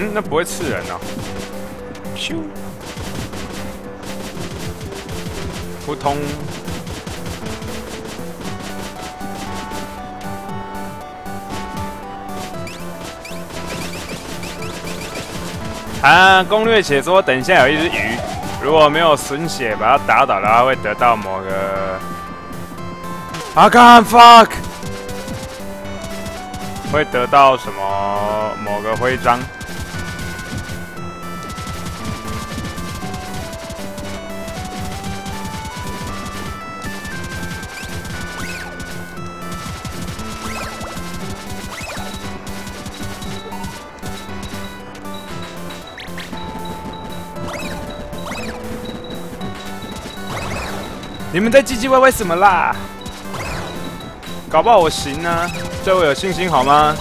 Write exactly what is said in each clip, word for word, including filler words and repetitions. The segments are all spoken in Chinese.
嗯，那不会刺人哦。咻，扑通。啊，攻略写说，等一下有一只鱼，如果没有损血把它打倒的话，会得到某个。啊干 fuck！ 会得到什么某个徽章？你们在唧唧歪歪什么啦？搞不好我行啊，对我有信心好吗？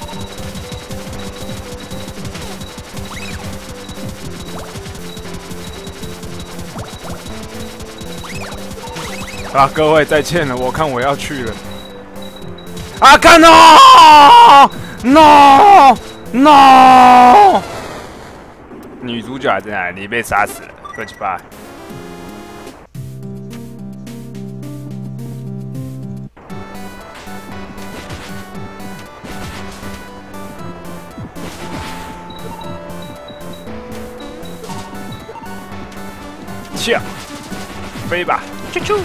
啊，各位再见了，我看我要去了。啊，干 no no no！ 女主角在哪里？你被杀死了，哥几巴。跳，飞吧，啾啾！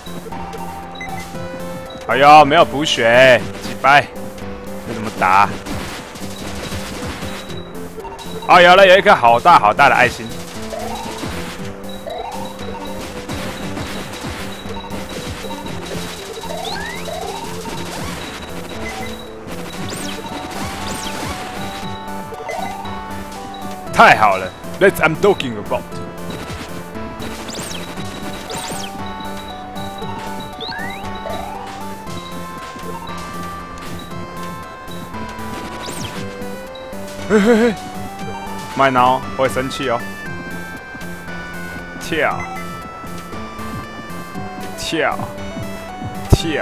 哎呦，没有补血，几掰？这怎么打？哦，有了，有一颗好大好大的爱心。太好了 ，That's I'm talking about。嘿嘿嘿，慢挠，我会生气哦。跳，跳，跳。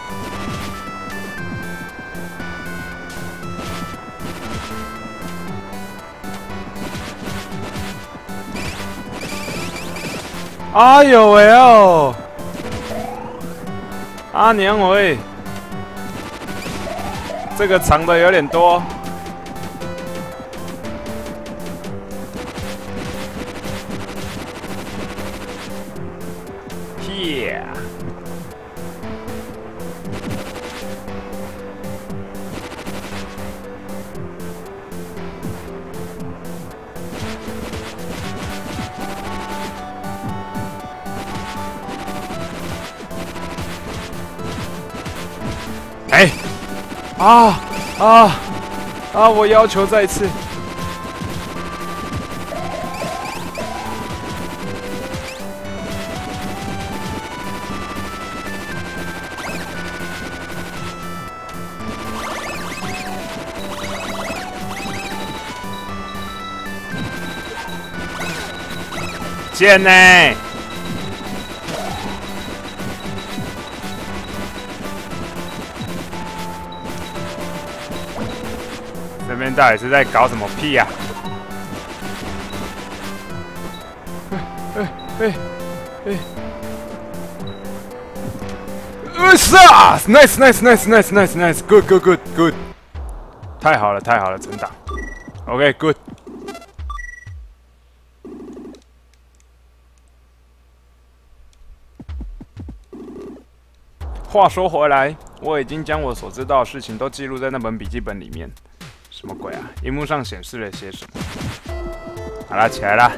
哎呦喂哦！阿娘喂，这个长的有点多。Yeah。哎，啊啊啊！我要求再次。贱呢！这边到底是在搞什么屁呀、啊？哎哎哎哎！是啊 ！Nice nice nice nice nice nice good good good good！ 太好了太好了，存档。OK good。话说回来，我已经将我所知道的事情都记录在那本笔记本里面。什么鬼啊？荧幕上显示了些什么？好啦，起来啦！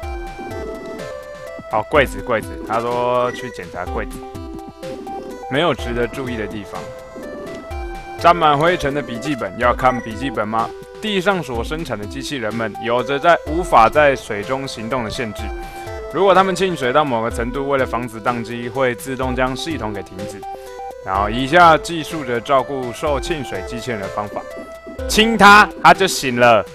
好，柜子，柜子。他说去检查柜子，没有值得注意的地方。沾满灰尘的笔记本，要看笔记本吗？地上所生产的机器人们有着在无法在水中行动的限制。如果它们浸水到某个程度，为了防止宕机，会自动将系统给停止。然后，以下记述着照顾受浸水机器人的方法：亲它，它就醒了。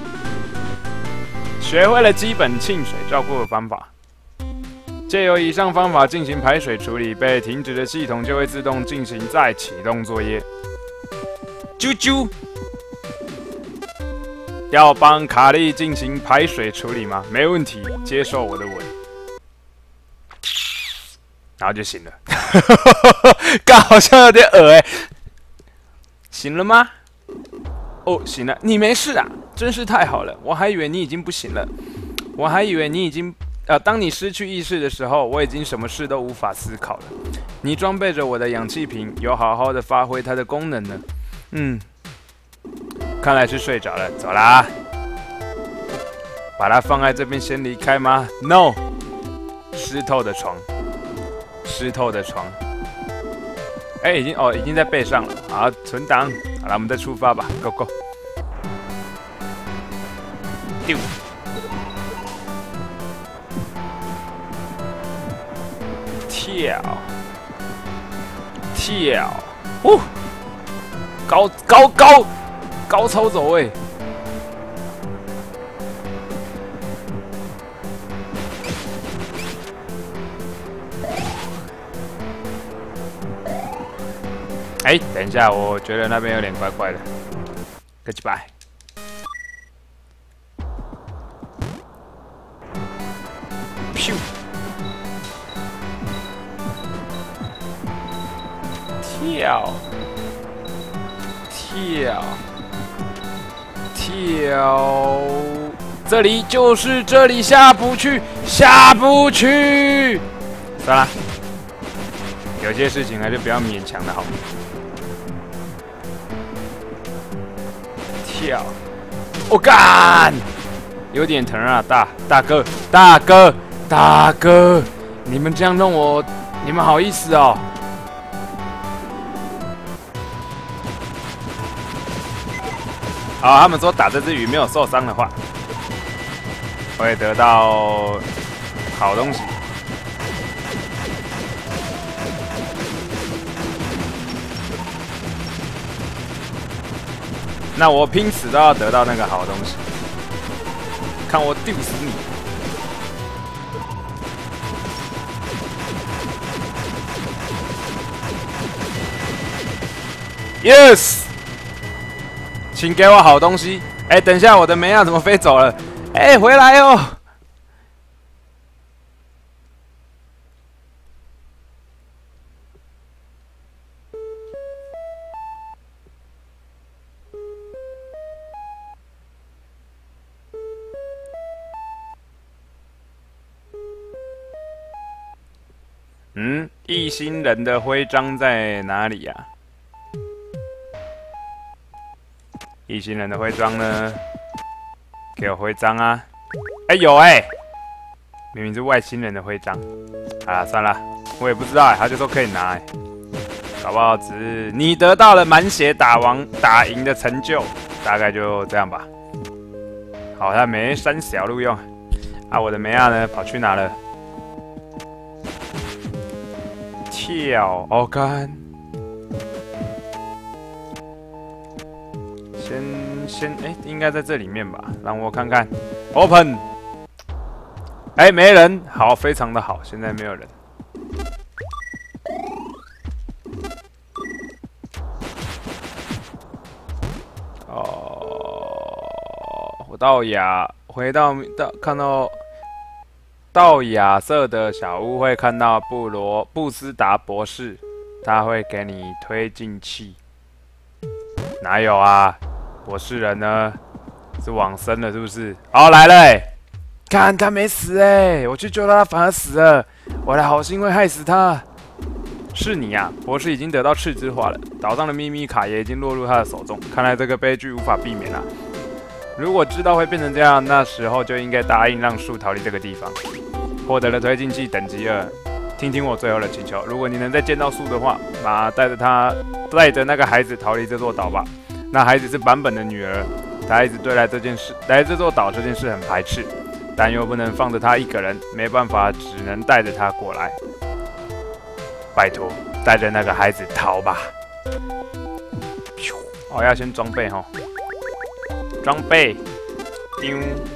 学会了基本浸水照顾的方法，借由以上方法进行排水处理，被停止的系统就会自动进行再启动作业。啾啾， 要帮卡莉进行排水处理吗？没问题，接受我的吻。然后就醒了，刚好像有点恶哎、欸。醒了吗？哦，醒了，你没事啊，真是太好了。我还以为你已经不行了，我还以为你已经……呃，当你失去意识的时候，我已经什么事都无法思考了。你装备着我的氧气瓶，有好好的发挥它的功能呢。嗯，看来是睡着了，走啦。把它放在这边先离开吗 ？No， 湿透的床。湿透的床，哎、欸，已经哦，已经在背上了。好，存档。好了，我们再出发吧 ，Go Go。丢，跳，跳，呼，高高高高超走位。哎，等一下，我觉得那边有点怪怪的，个几百。咻！跳！跳！跳！这里就是这里，下不去，下不去。算了，有些事情还是不要勉强的好。跳！我、oh, 干，有点疼啊，大大哥，大哥，大哥，你们这样弄我，你们好意思哦？好，他们说打这只鱼没有受伤的话，会得到好东西。那我拼死都要得到那个好东西，看我丢死你！Yes， 请给我好东西。哎、欸，等一下，我的梅亚怎么飞走了？哎、欸，回来哦！嗯，异星人的徽章在哪里呀、啊？异星人的徽章呢？给我徽章啊！哎、欸，有哎、欸，明明是外星人的徽章。好啦，算了，我也不知道哎、欸，他就说可以拿哎、欸，搞不好只是你得到了满血打王打赢的成就，大概就这样吧。好像没删小录用啊，我的梅亚呢？跑去哪了？跳，哦干！先先，哎、欸，应该在这里面吧？让我看看 ，Open。哎、欸，没人，好，非常的好，现在没有人。哦，我到亚，回到到看到。到亚瑟的小屋会看到布罗布斯达博士，他会给你推进器。哪有啊？博士人呢？是往生了是不是？哦，来了哎、欸！看他没死哎、欸，我去救他，他反而死了。我的好心会害死他。是你呀、啊，博士已经得到赤之化了，岛上的秘密卡也已经落入他的手中。看来这个悲剧无法避免了。如果知道会变成这样，那时候就应该答应让树逃离这个地方。获得了推进器等级二，听听我最后的请求。如果你能再见到树的话，马带着他，带着那个孩子逃离这座岛吧。那孩子是版本的女儿，她一直对来这件事，来这座岛这件事很排斥，但又不能放着她一个人，没办法，只能带着她过来。拜托，带着那个孩子逃吧。哦，要先装备哈。装备，丢，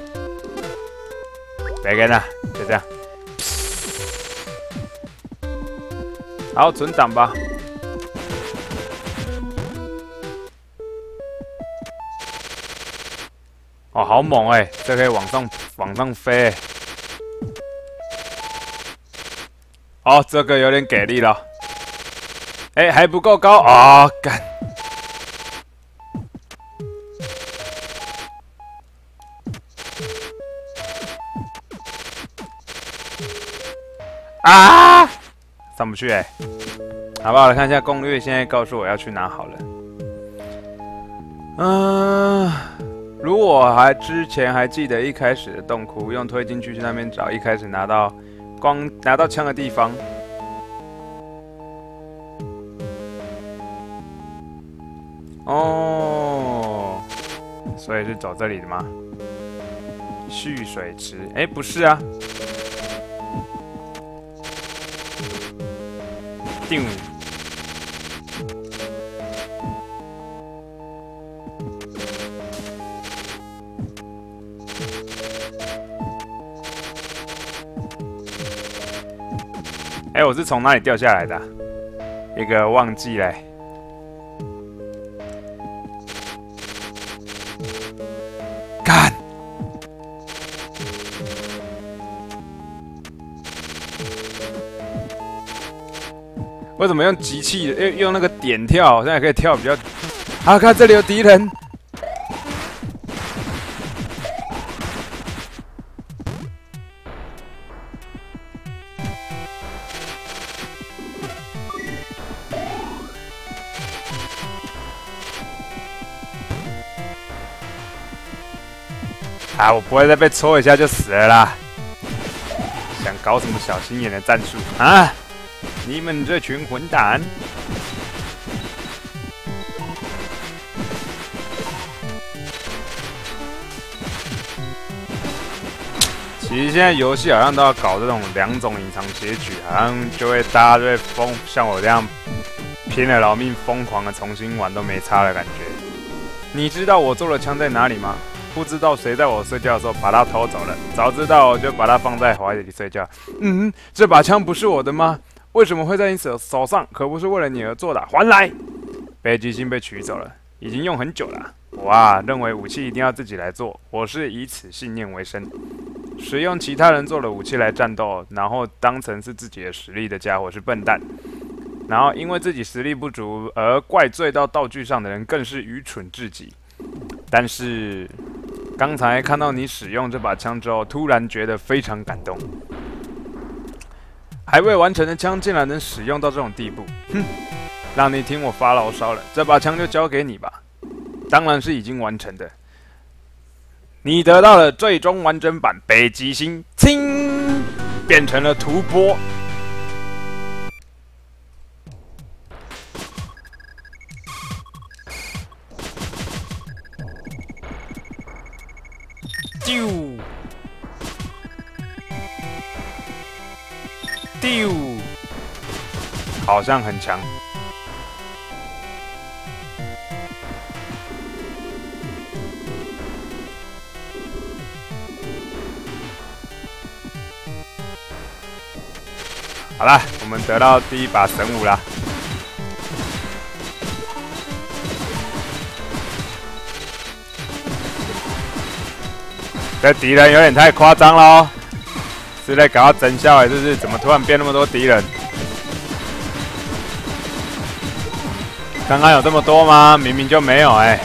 别跟了，就这样。好，存档吧。 哦，好猛哎、欸！这可以往上往上飞、欸。哦，这个有点给力了。哎、欸，还不够高啊！干、哦！啊！上不去哎、欸。好不好？来看一下攻略，现在告诉我要去哪好了。嗯、呃。 如果还之前还记得一开始的洞窟，用推进去去那边找一开始拿到光拿到枪的地方。哦，所以是走这里的吗？蓄水池？哎，不是啊。定。 哎、欸，我是从哪里掉下来的、啊？一个忘记嘞。干！为什么用集气？用用那个点跳，现在可以跳比较。啊，看这里有敌人。 啊！我不会再被戳一下就死了啦！想搞什么小心眼的战术啊？你们这群混蛋！其实现在游戏好像都要搞这种两种隐藏结局，好像就会大家就会疯，像我这样拼了老命疯狂的重新玩都没差的感觉。你知道我做的枪在哪里吗？ 不知道谁在我睡觉的时候把它偷走了，早知道我就把它放在怀里睡觉。嗯，这把枪不是我的吗？为什么会在你手手上？可不是为了你而做的，还来！北极星被取走了，已经用很久了。我啊，认为武器一定要自己来做，我是以此信念为生。使用其他人做的武器来战斗，然后当成是自己的实力的家伙是笨蛋。然后因为自己实力不足而怪罪到道具上的人，更是愚蠢至极。但是。 刚才看到你使用这把枪之后，突然觉得非常感动。还未完成的枪竟然能使用到这种地步，哼！让你听我发牢骚了，这把枪就交给你吧。当然是已经完成的。你得到了最终完整版北极星，清变成了图波。 丢丢，好像很强。好啦，我们得到第一把神武啦。 这敌人有点太夸张了哦，是在搞到真笑哎，是不是？怎么突然变那么多敌人？刚刚有这么多吗？明明就没有哎，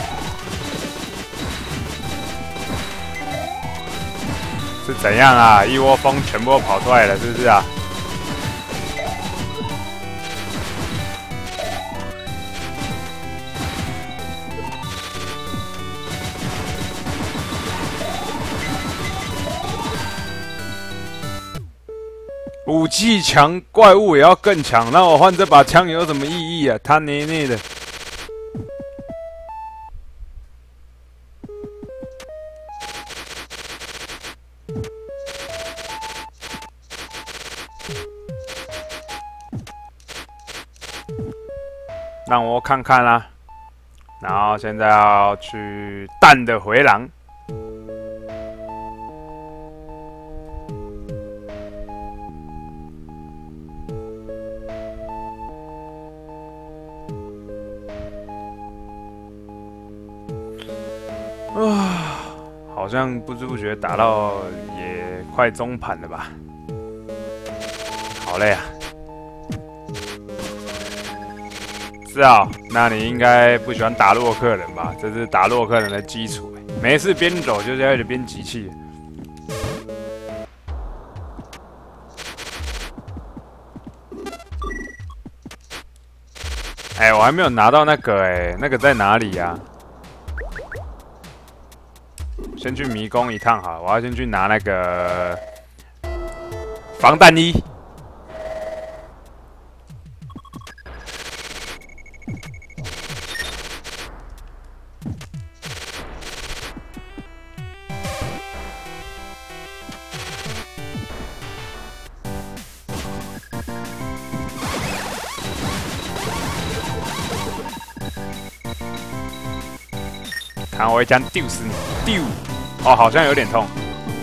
是怎样啊？一窝蜂全部都跑出来了，是不是啊？武器强，怪物也要更强。那我换这把枪有什么意义啊？他捏捏的。让我看看啦。然后现在要去蛋的回廊。 好像不知不觉打到也快中盘了吧？好累啊！是啊，那你应该不喜欢打洛克人吧？这是打洛克人的基础。没事边走就是要边集气。哎、欸，我还没有拿到那个哎、欸，那个在哪里呀、啊？先去迷宫一趟好，我要先去拿那个防弹衣。看我一枪丢死你！丢！哦，好像有点痛。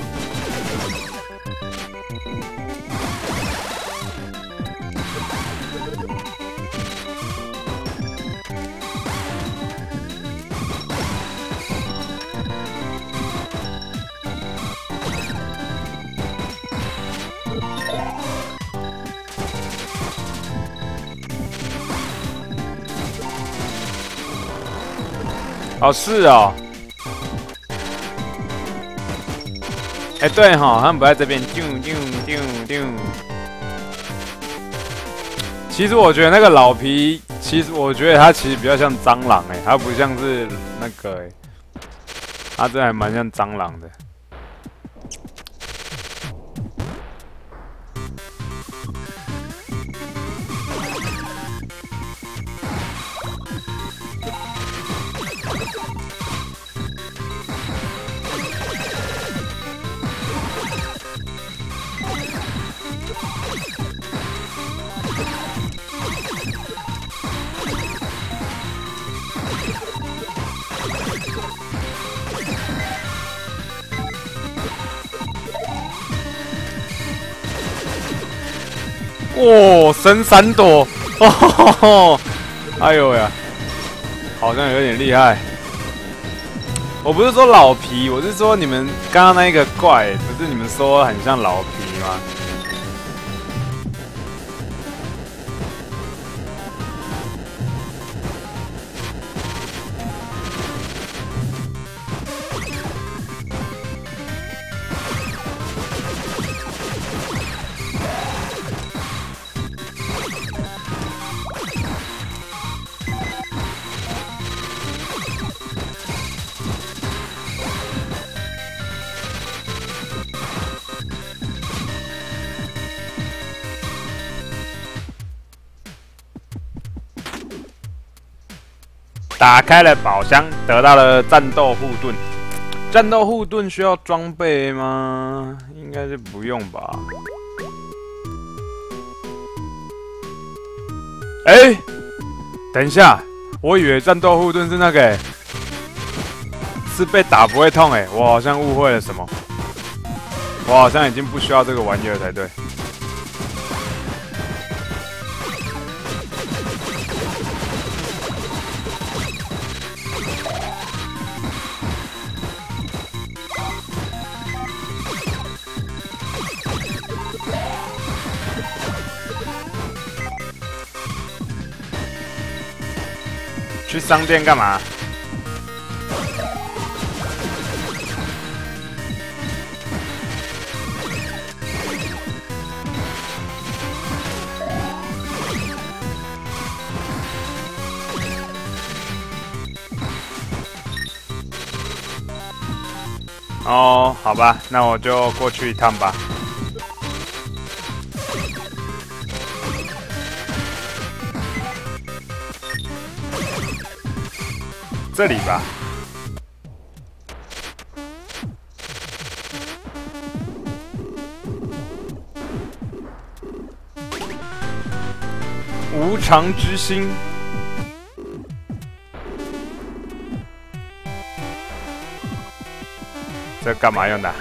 哦，是哦。哎、欸，对哈，他们不在这边。丢丢丢丢。其实我觉得那个老皮，其实我觉得他其实比较像蟑螂哎、欸，他不像是那个哎、欸，他这还蛮像蟑螂的。哇、哦，神闪躲！哦，哎呦呀，好像有点厉害。我不是说老皮，我是说你们刚刚那一个怪，不是你们说很像老皮吗？打开了宝箱，得到了战斗护盾。战斗护盾需要装备吗？应该是不用吧。哎、欸，等一下，我以为战斗护盾是那个、欸，是被打不会痛哎、欸，我好像误会了什么。我好像已经不需要这个玩意儿才对。去商店干嘛？哦，好吧，那我就过去一趟吧。这里吧。无常之心。这干嘛用的？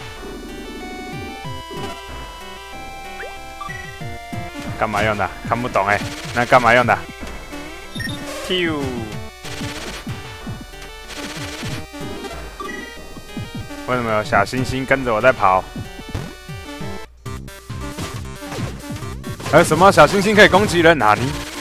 干嘛用的？看不懂哎、欸，那干嘛用的？丢！ 为什么有小星星跟着我在跑？还有什么小星星可以攻击人？哪里？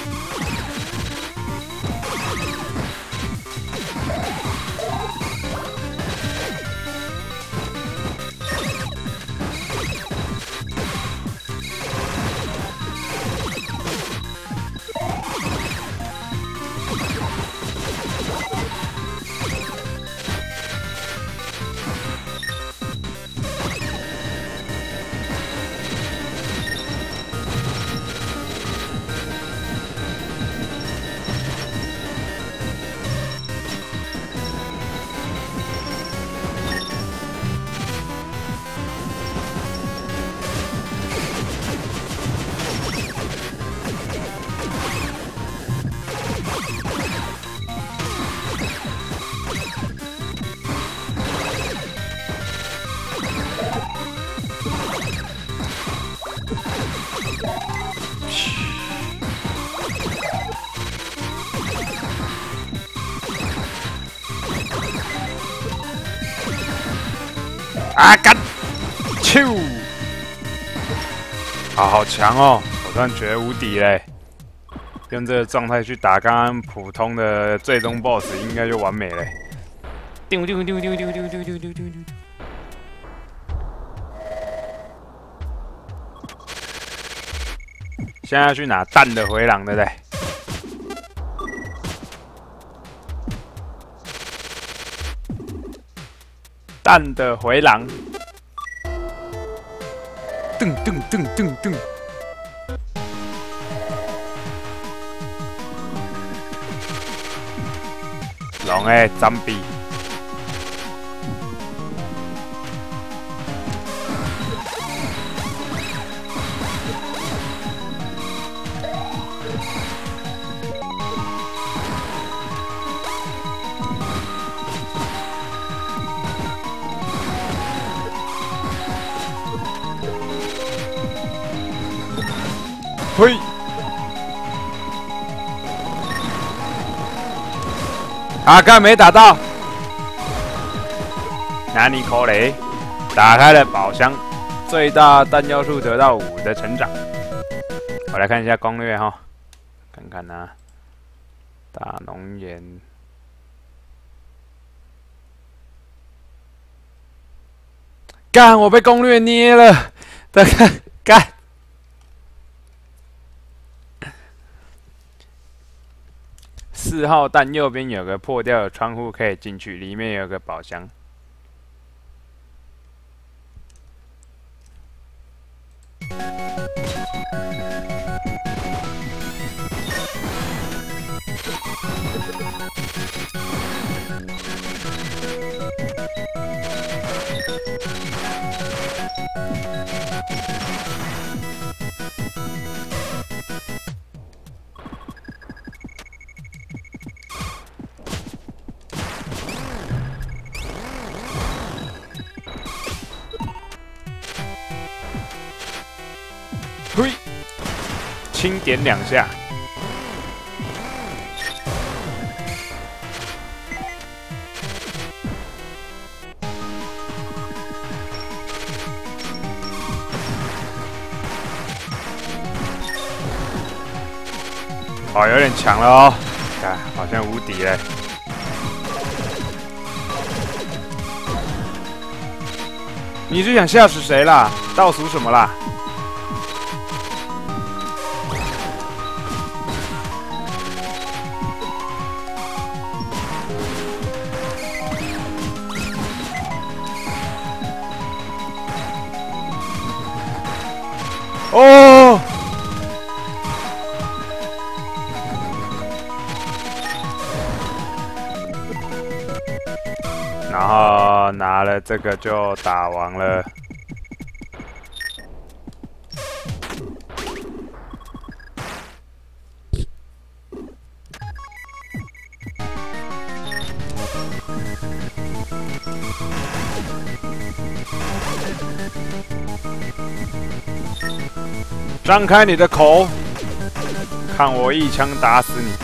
啊干！咻！啊，好强哦！我突然觉得无敌嘞。用这个状态去打刚刚普通的最终 B O S S 应该就完美嘞。丢丢丢丢丢丢丢丢丢丢！现在要去拿蛋的回廊，对不对？蛋的回廊，噔噔噔噔噔。龙诶，zambi。嘿！啊，刚没打到。拿尼口雷打开了宝箱，最大弹药数得到五的成长。我来看一下攻略哈，看看啊，大农园。干，我被攻略捏了，大家干。四号弹右边有个破掉的窗户可以进去，里面有个宝箱。嘿，轻点两下。哦，有点强了哦，看好像无敌嘞。你是想吓死谁啦？倒数什么啦？哦！然后拿了这个就打完了。张开你的口，看我一枪打死你！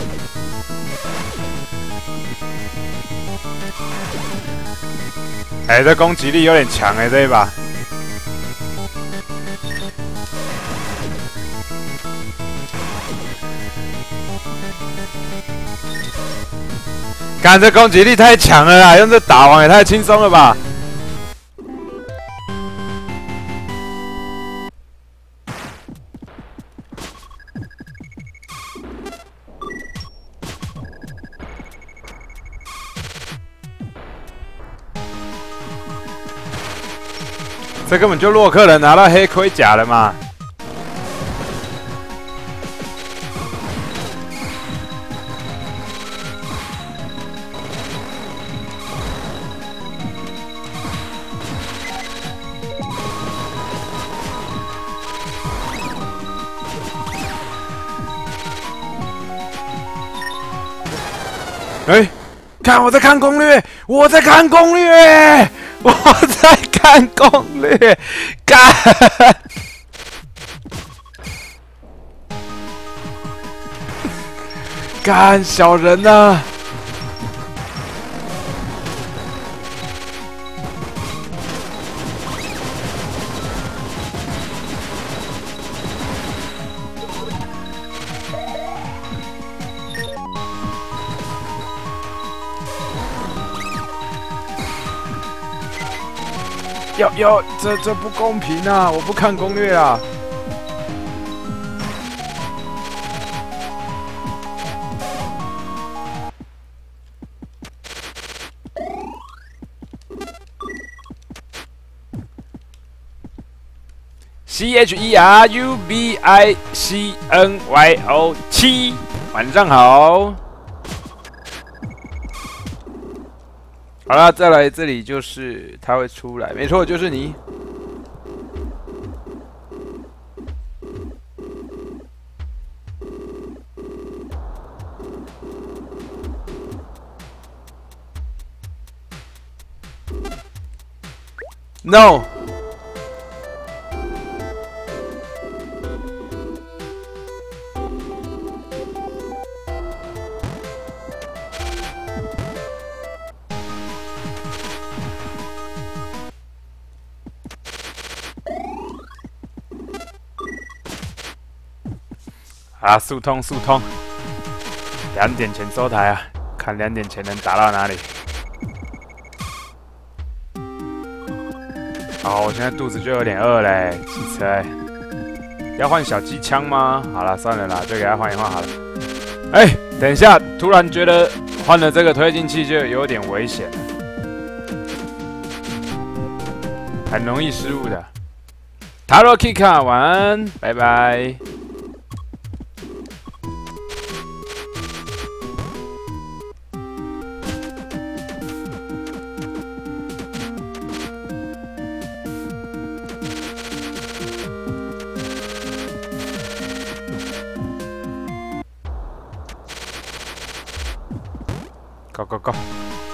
哎、欸，这攻击力有点强哎、欸，这一把。看这攻击力太强了啦，用这打王也太轻松了吧！这根本就洛克人拿到黑盔甲了嘛！哎、欸，看我在看攻略，我在看攻略，我在看攻略，干！干小人呐、啊！要要，这这不公平啊！我不看攻略啊！C H E R U B I C N Y O 七，晚上好。好啦，再来这里就是它会出来，没错，就是你。No。啊，速通速通，两点前收台啊，看两点前能打到哪里。哦，我现在肚子就有点饿嘞，汽车。要换小机枪吗？好了，算了啦，就给他换一换好了。哎、欸，等一下，突然觉得换了这个推进器就有点危险了，很容易失误的。塔罗 Kika， 晚安，拜拜。Go go go！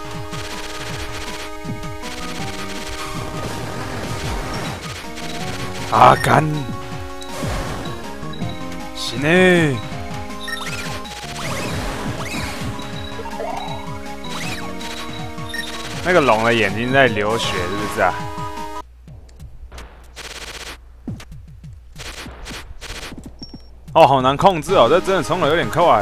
啊干！行嘞！那个龙的眼睛在流血，是不是啊？哦，好难控制哦，这真的冲的有点快。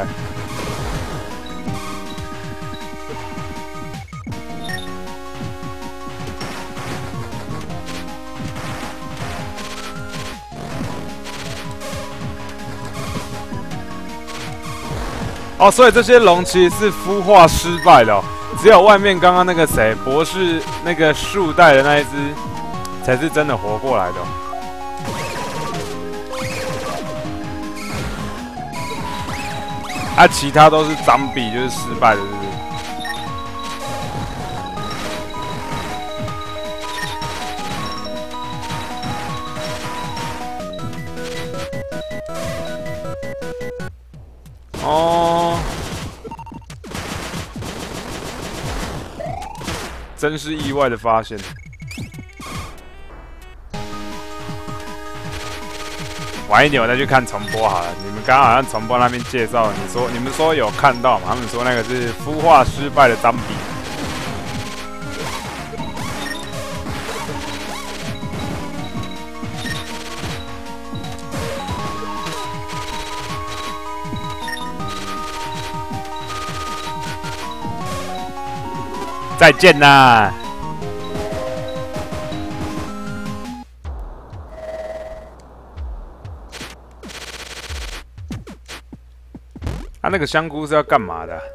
哦，所以这些龙其实是孵化失败的哦，只有外面刚刚那个谁博士那个树带的那一只，才是真的活过来的哦。啊，其他都是脏比，就是失败的，是不是？哦，真是意外的发现。晚一点我再去看重播好了。你们刚刚好像重播那边介绍，你说你们说有看到吗？他们说那个是孵化失败的脏笔。 再见啦！他、啊、那个香菇是要干嘛的、啊？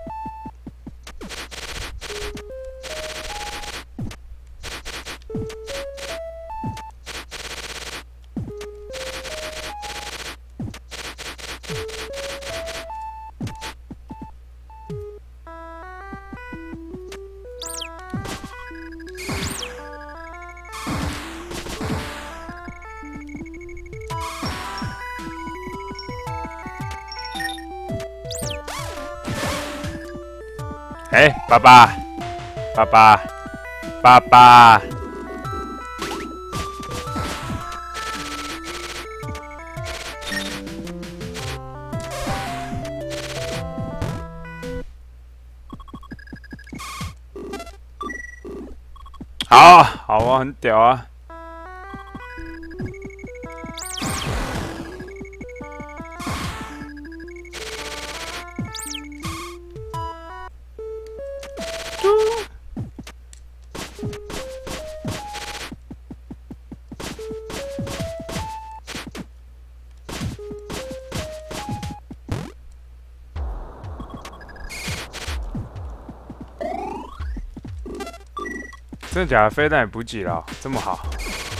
哎、欸，爸爸，爸爸，爸爸，好，好啊，很屌啊！真的假的？飞弹也补给了，这么好。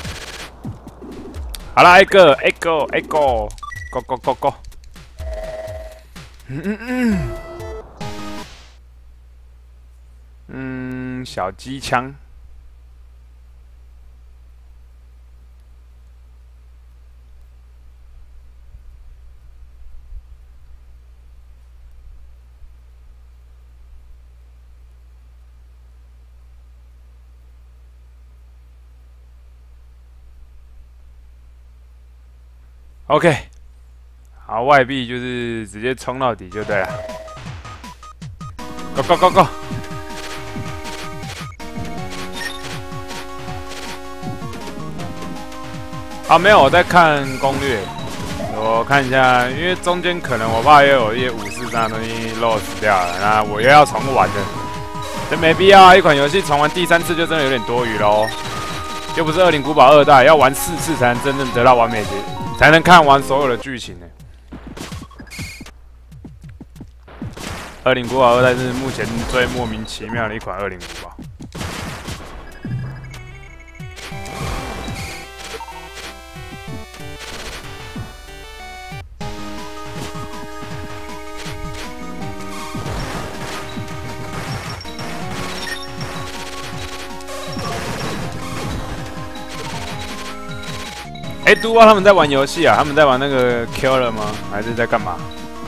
好啦，一个，一个，一个 ，go go go go。嗯嗯嗯。嗯，小机枪。OK， 好，外币就是直接冲到底就对了。Go go go go！ 啊，没有，我在看攻略，我看一下，因为中间可能我爸又有一些五四三的东西 lost 掉了，那我又要重玩的，这没必要啊！一款游戏重玩第三次就真的有点多余喽，又不是《恶灵古堡二代》，要玩四次才能真正得到完美结。才能看完所有的剧情呢。《恶灵古堡二代》是目前最莫名其妙的一款《恶灵古堡》。哎，都巴他们在玩游戏啊？他们在玩那个 Killer 吗？还是在干嘛？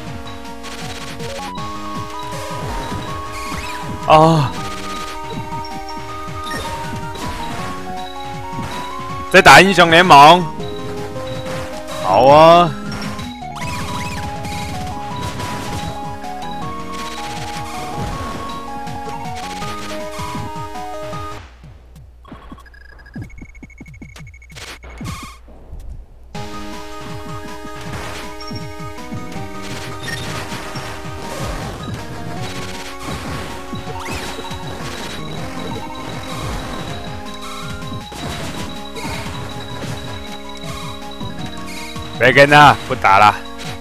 哦，在打英雄联盟。好啊。别跟他，不打了。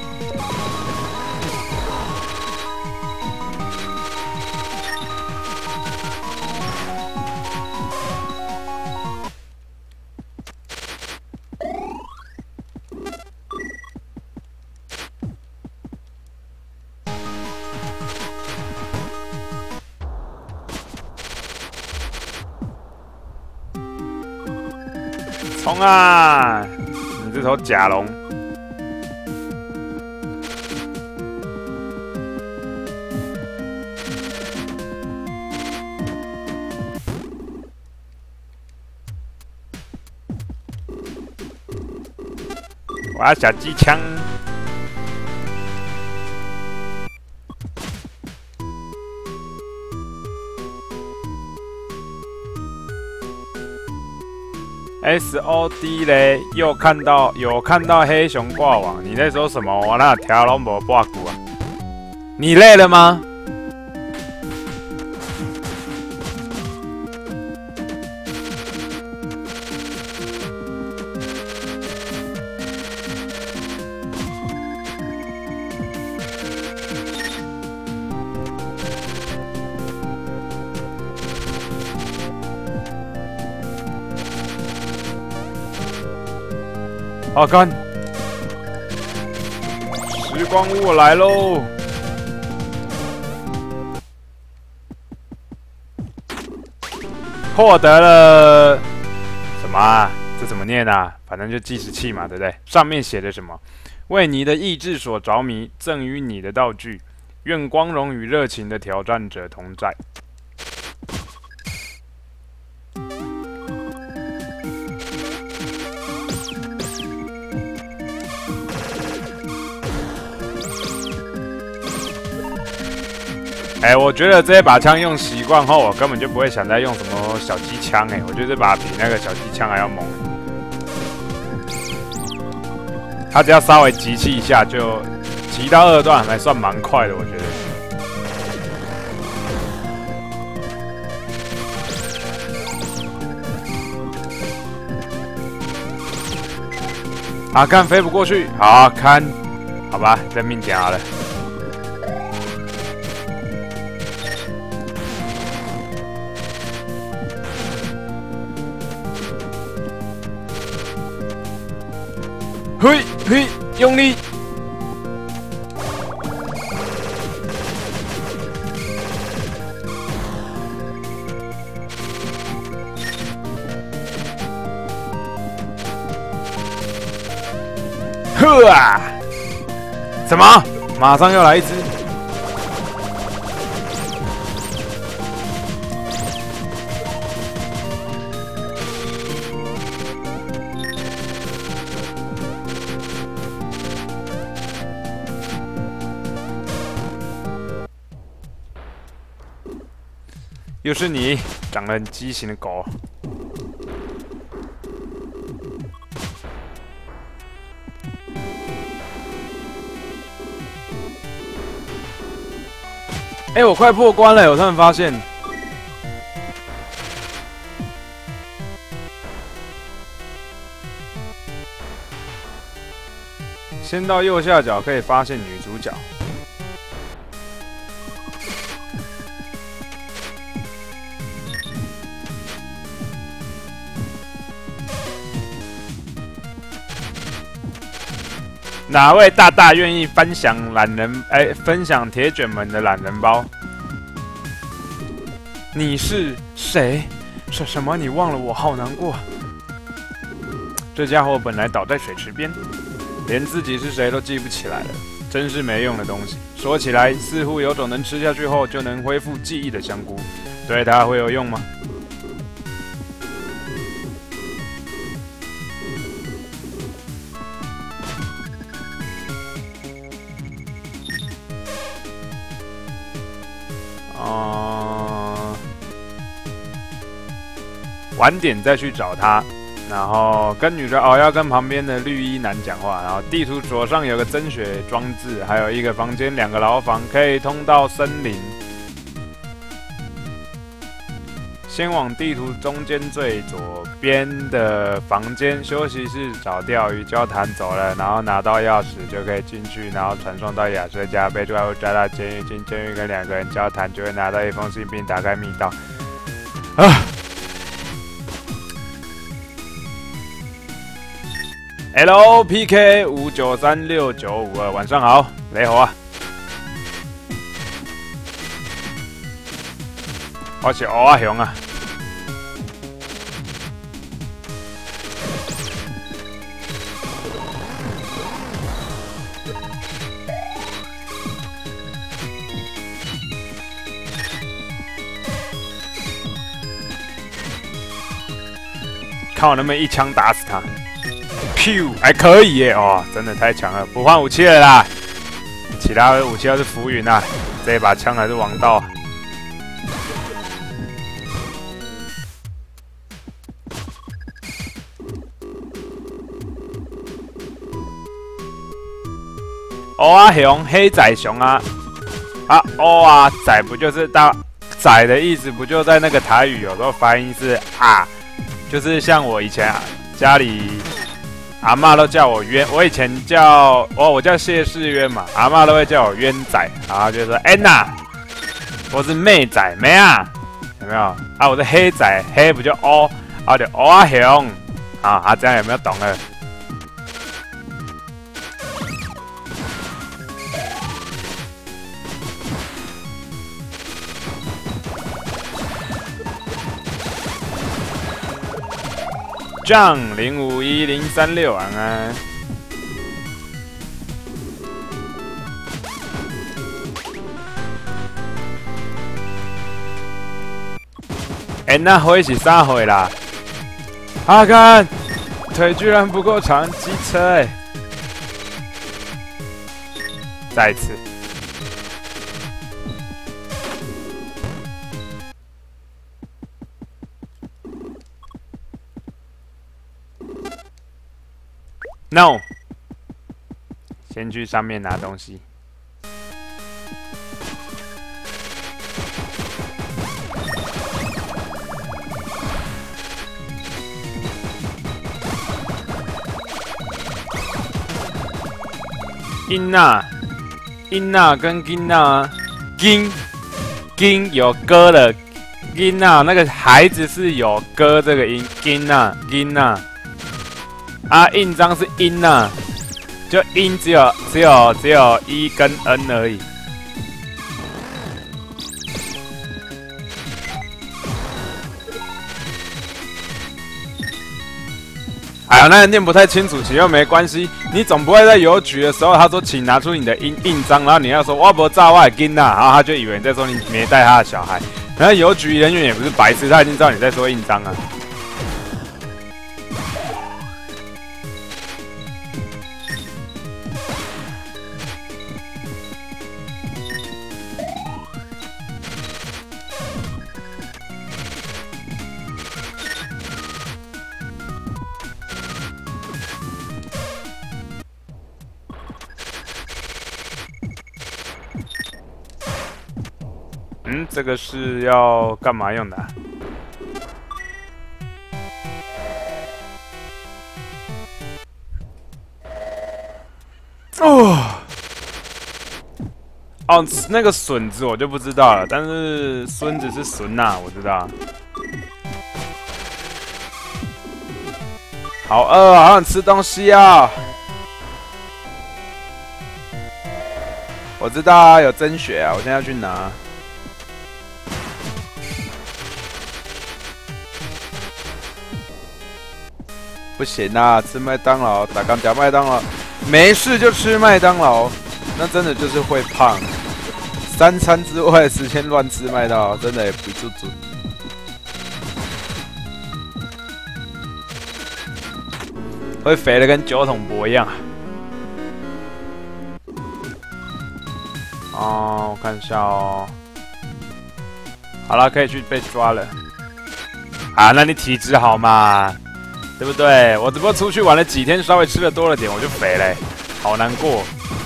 冲啊！你这头甲龙。我要小机枪。S O D 嘞，又看到有看到黑熊挂网，你在说什么？我那条龙无挂骨啊！你累了吗？ 好干！时光屋来喽！获得了什么啊？这怎么念啊？反正就计时器嘛，对不对？上面写的什么？为你的意志所着迷，赠予你的道具，愿光荣与热情的挑战者同在。哎、欸，我觉得这把枪用习惯后，我根本就不会想再用什么小机枪。哎，我觉得这把比那个小机枪还要猛。它只要稍微集气一下，就集到二段还算蛮快的，我觉得。啊，看飞不过去，好看，好吧，认命点好了。嘿，嘿，用力！呵啊！什么？马上又来一只！又是你，长得很畸形的狗。哎、欸，我快破关了！我突然发现，先到右下角可以发现女主角。哪位大大愿意分享懒人哎、欸，分享铁卷门的懒人包？你是谁？是什么？你忘了我，好难过。这家伙本来倒在水池边，连自己是谁都记不起来了，真是没用的东西。说起来，似乎有种能吃下去后就能恢复记忆的香菇，对它会有用吗？嗯，晚点再去找他，然后跟女的哦要跟旁边的绿衣男讲话，然后地图左上有个增血装置，还有一个房间，两个牢房可以通到森林。先往地图中间最左边的房间休息室找钓鱼交谈走了，然后拿到钥匙就可以进去，然后传送到亚瑟家，被怪物抓到监狱，进监狱跟两个人交谈，就会拿到一封信并打开密道。啊 ！L P K 五九三六九五二，晚上好，雷猴啊！我是欧阿雄啊！看我能不能一枪打死他。Q 还可以耶，哦，真的太强了，不换武器了啦。其他的武器要是浮云啊，这一把枪还是王道啊。欧啊熊，黑仔熊啊，啊欧啊仔不就是大仔的意思？不就在那个台语有时候发音是啊，就是像我以前、啊、家里。阿嬷都叫我冤，我以前叫我我叫谢世渊嘛，阿嬷都会叫我冤仔，然后就说安娜，我是妹仔妹啊，有没有？啊，我是黑仔，黑不就哦，啊就哦啊熊，啊啊这样有没有懂了？ John 零五一零三六安安。哎、欸，那回是啥回啦？阿甘，腿居然不够长，机车哎、欸！再一次。 No， 先去上面拿东西。音娜，音娜跟金娜，金金有歌的，金娜那个孩子是有歌这个音，金娜金娜。 啊，印章是音呐、啊，就音只有只有只有一跟 n 而已。哎呀，那个念不太清楚，其实没关系。你总不会在邮局的时候，他说请拿出你的印印章，然后你要说我不炸我的囡呐，然后他就以为你在说你没带他的小孩。然后邮局人员也不是白痴，他已经知道你在说印章啊。 嗯，这个是要干嘛用的、啊？哦，哦，那个笋子我就不知道了，但是孙子是孙呐、啊，我知道。好饿啊，好想吃东西啊！我知道啊，有蒸血啊，我现在要去拿。 不行啊，吃麦当劳，打刚讲麦当劳，没事就吃麦当劳，那真的就是会胖。三餐之外的时间乱吃麦当劳，真的也不准准。会肥的跟酒桶伯一样。哦，我看一下哦。好了，可以去被抓了。啊，那你体质好嘛？ 对不对？我只不过出去玩了几天，稍微吃的多了点，我就肥嘞，好难过。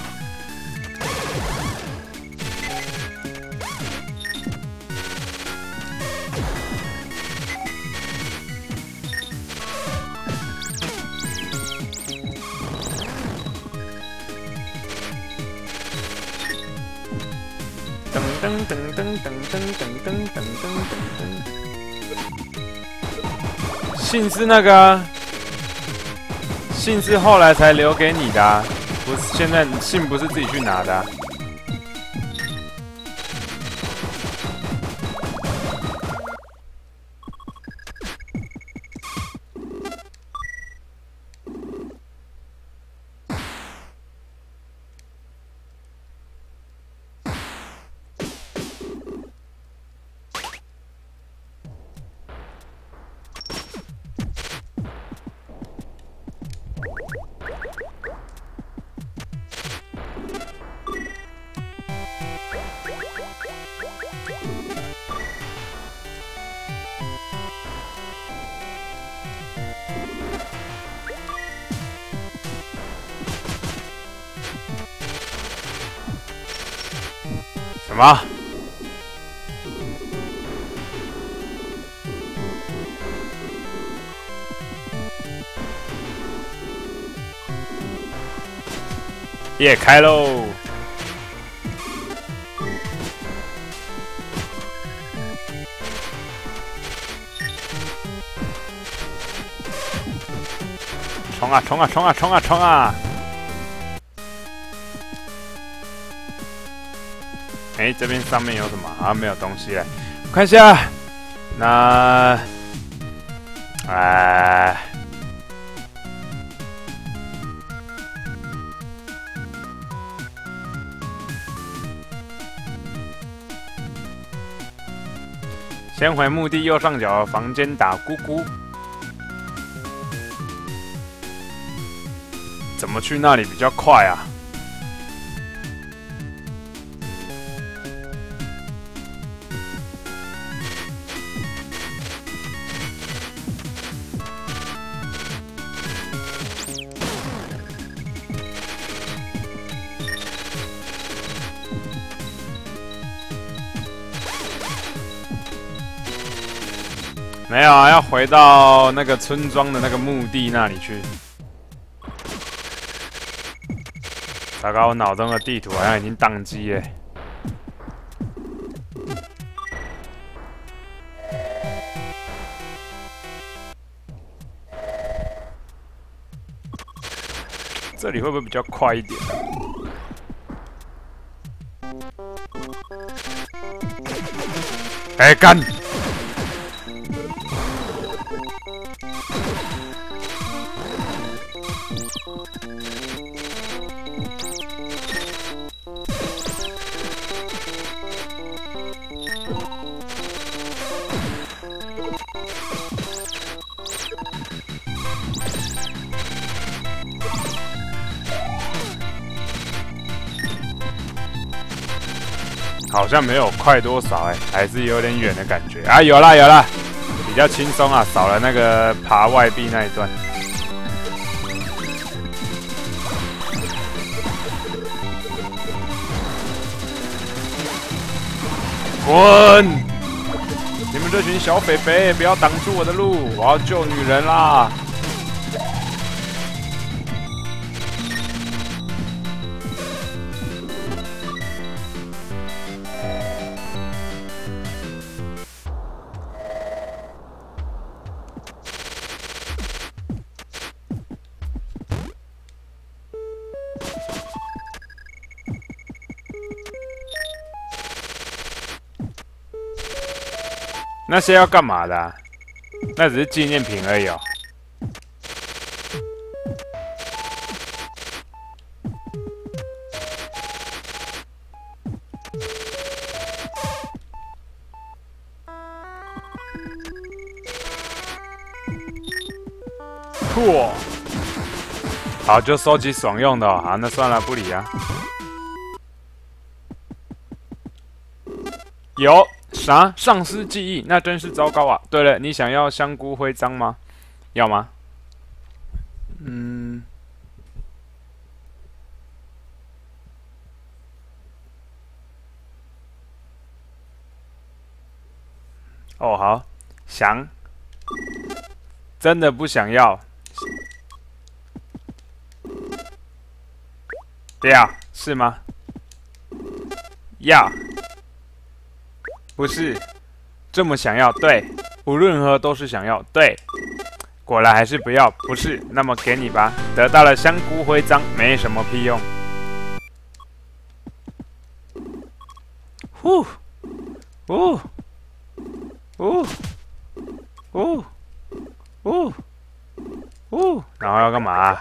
噔噔噔噔噔噔噔噔噔噔噔。 信是那个、啊，信是后来才留给你的、啊，不是现在信不是自己去拿的、啊。什么？夜开喽！冲啊冲啊冲啊冲啊冲啊！哎，这边上面有什么？啊，没有东西嘞。我看一下，那，哎， 先回墓地右上角的房间打咕咕。怎么去那里比较快啊？没有啊，要回到那个村庄的那个墓地那里去。糟糕，我脑中的地图好像已经宕机了。这里会不会比较快一点？哎、欸，干！好像没有快多少哎、欸，还是有点远的感觉啊！有啦有啦，比较轻松啊，少了那个爬外壁那一段。滚！你们这群小匪匪，不要挡住我的路！我要救女人啦！那些要干嘛的、啊？那只是纪念品而已哦。酷，好，就收集爽用的、哦。好，那算了，不理啊。有。啥？丧失记忆？那真是糟糕啊！对了，你想要香菇徽章吗？要吗？嗯。哦，好，想。真的不想要。要是吗？要。不是，这么想要，对，无论如何都是想要，对。果然还是不要，不是，那么给你吧。得到了香菇徽章，没什么屁用。呼，呼，呼，呼，呼，呼，然后要干嘛？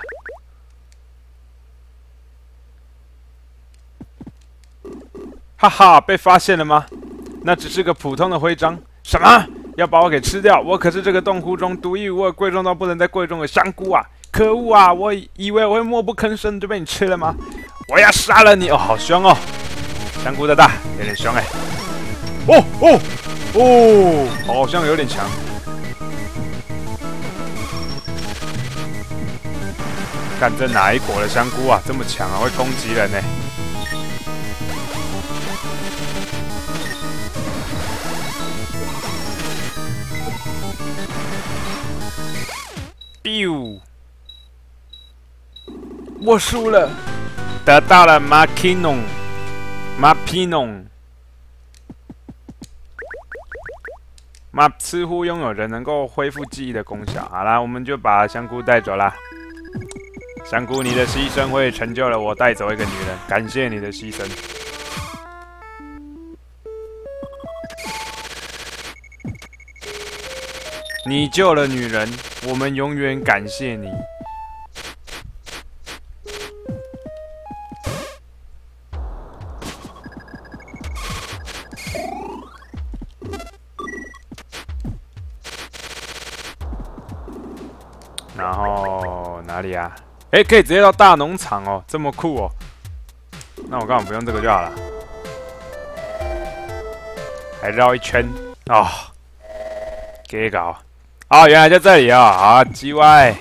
哈哈，被发现了吗？那只是个普通的徽章。什么？要把我给吃掉？我可是这个洞窟中独一无二、贵重到不能再贵重的香菇啊！可恶啊！我以为我会默不吭声就被你吃了吗？我要杀了你！哦，好凶哦！香菇大大有点凶哎。哦哦哦，好像有点强。看这哪一国的香菇啊，这么强啊，会攻击人呢、欸？biu， 我输了，得到了 Makinon，Mapinon， 马似乎拥有着能够恢复记忆的功效。好啦，我们就把香菇带走啦。香菇，你的牺牲会成就了我带走一个女人，感谢你的牺牲。你救了女人，我们永远感谢你。 哪里啊？哎、欸，可以直接到大农场哦，这么酷哦。那我刚好不用这个就好了，还绕一圈哦，给搞。哦，原来在这里啊、哦！好 ，G Y，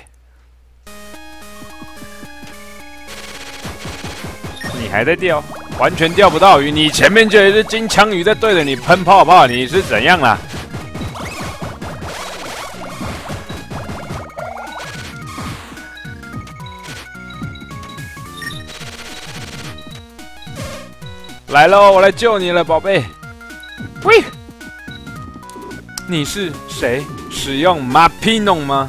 你还在钓，完全钓不到鱼。你前面就有一只金枪鱼在对着你喷泡泡，你是怎样啦？来喽，我来救你了，宝贝。喂，你是谁？使用马皮弄吗？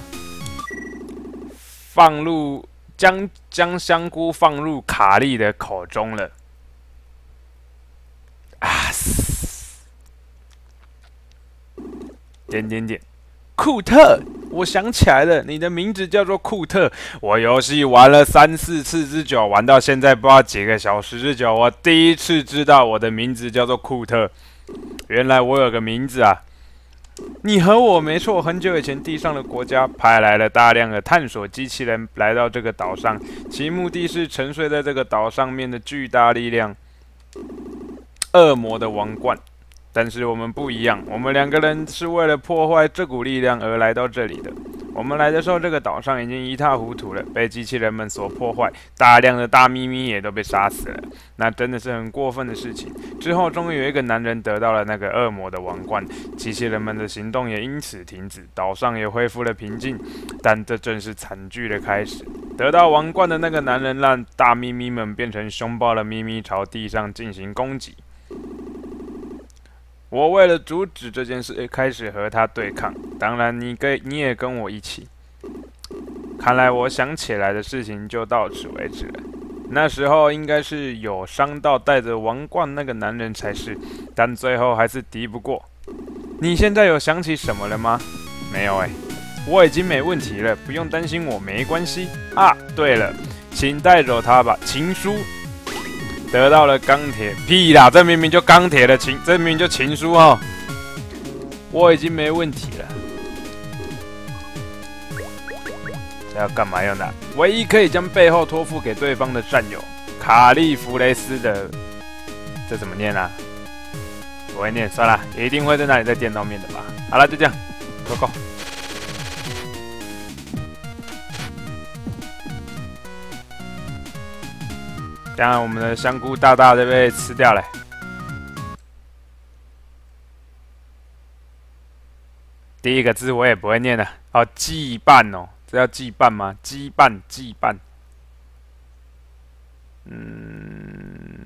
放入将将香菇放入卡莉的口中了。啊！点点点，库特，我想起来了，你的名字叫做库特。我游戏玩了三四次之久，玩到现在不知道几个小时之久，我第一次知道我的名字叫做库特。原来我有个名字啊！你和我没错，很久以前地上的国家派来了大量的探索机器人来到这个岛上，其目的是沉睡在这个岛上面的巨大力量——恶魔的王冠。但是我们不一样，我们两个人是为了破坏这股力量而来到这里的。我们来的时候，这个岛上已经一塌糊涂了，被机器人们所破坏，大量的大咪咪也都被杀死了。那真的是很过分的事情。之后，终于有一个男人得到了那个恶魔的王冠，机器人们的行动也因此停止，岛上也恢复了平静。但这正是惨剧的开始。得到王冠的那个男人让大咪咪们变成凶暴的咪咪，朝地上进行攻击。我为了阻止这件事，开始和他对抗。当然你跟，你也跟我一起。看来我想起来的事情就到此为止了。那时候应该是有伤到带着王冠那个男人才是，但最后还是敌不过。你现在有想起什么了吗？没有哎、欸，我已经没问题了，不用担心我，没关系啊。对了，请带走他吧，情书。得到了钢铁，屁啦！这明明就钢铁的情，这明明就情书哦。我已经没问题了。这要干嘛用的？唯一可以将背后托付给对方的战友卡利弗雷斯的，这怎么念啊？不会念，算了，一定会在那里再见到面的吧。好了，就这样 ，Go Go。当然，我们的香菇大大的被吃掉了。第一个字我也不会念了，哦，羁绊哦，这叫羁绊吗？羁绊，羁绊。嗯，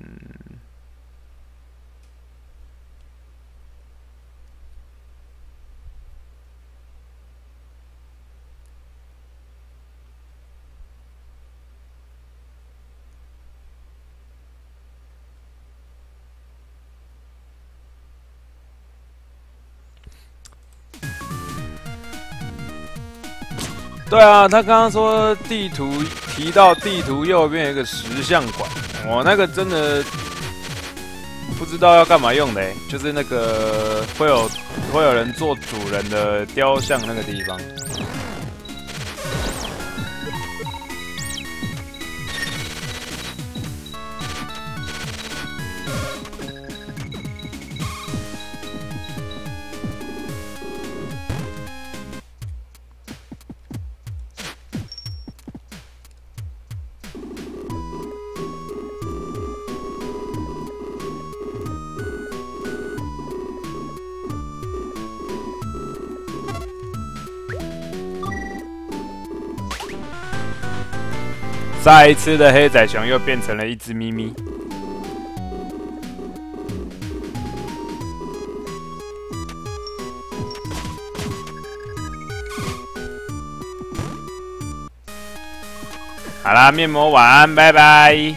对啊，他刚刚说地图提到地图右边有一个石像馆，我那个真的不知道要干嘛用的、欸，就是那个会有会有人做主人的雕像那个地方。再一次的黑仔熊又变成了一只咪咪。好啦，面膜晚安，拜拜。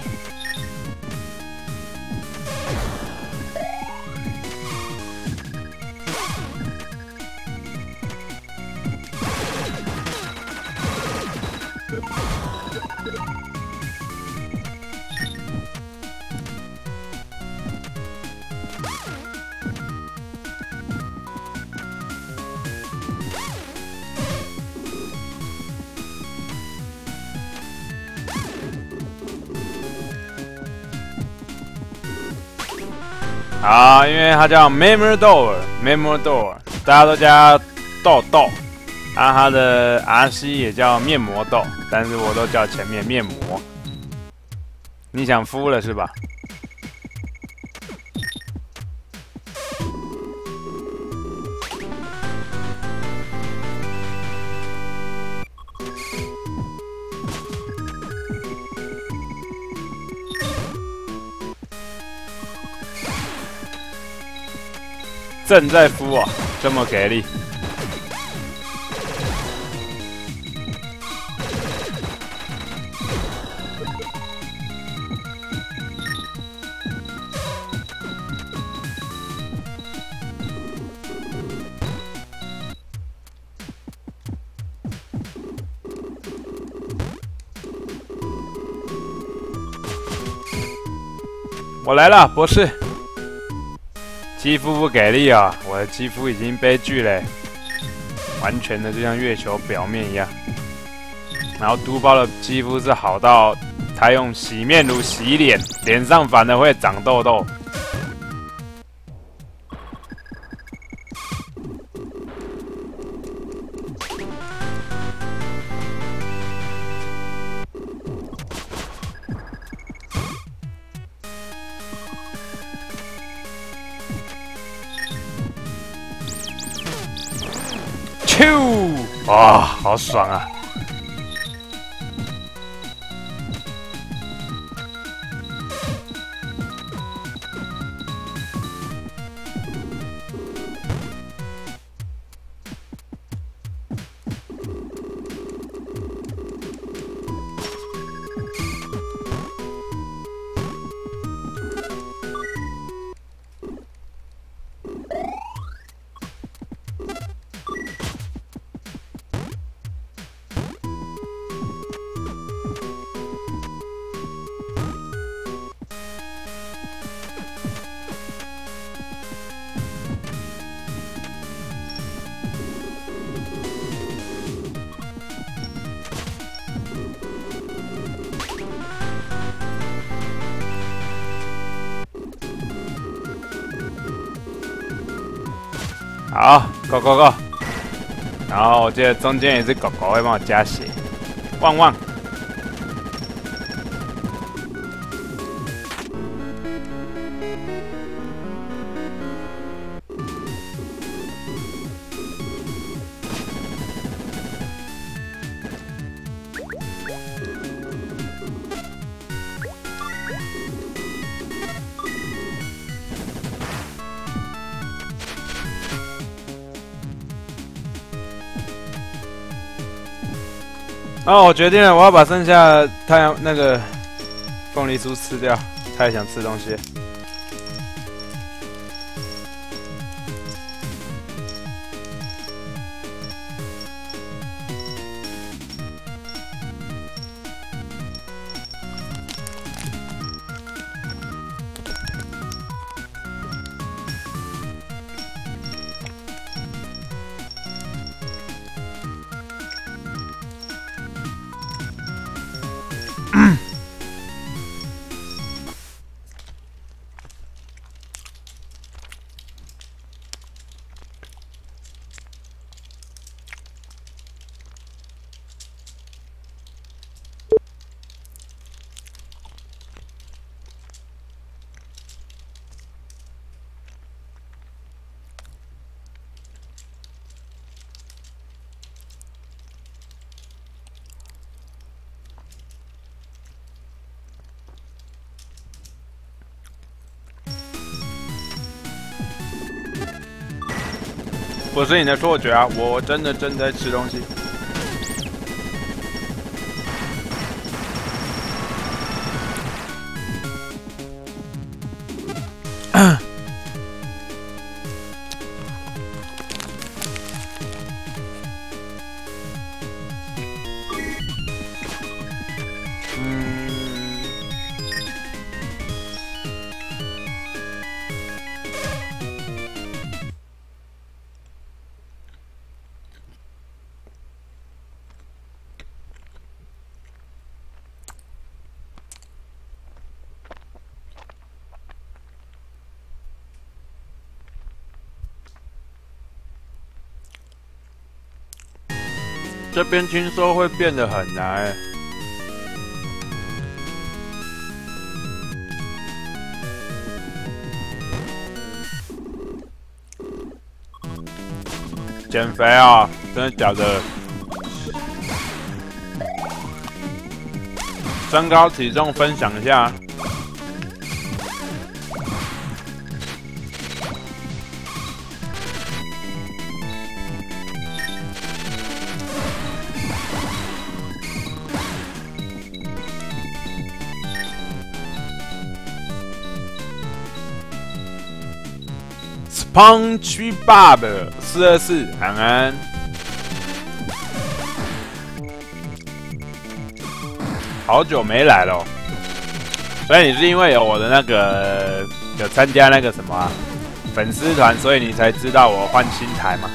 好，因为它叫 Memordor，Memordor， 大家都叫豆豆，啊，它的 R C 也叫面膜豆，但是我都叫前面面膜。你想敷了是吧？正在敷啊，这么给力！我来了，博士。肌肤不给力啊！我的肌肤已经悲剧嘞，完全的就像月球表面一样。然后嘟包的肌肤是好到他用洗面乳洗脸，脸上反而会长痘痘。啾！哇，好爽啊！好 ，Go Go Go！ 然后我记得中间有只狗狗会帮我加血，旺旺。哦，我决定了，我要把剩下太阳那个凤梨酥吃掉，太想吃东西。不是你的错觉啊，我真的正在吃东西。 这边听说会变得很难。减肥啊，真的假的？身高体重分享一下。SpongeBob 四二四，安安。好久没来了、哦，所以你是因为有我的那个有参加那个什么、啊、粉丝团，所以你才知道我换新台吗？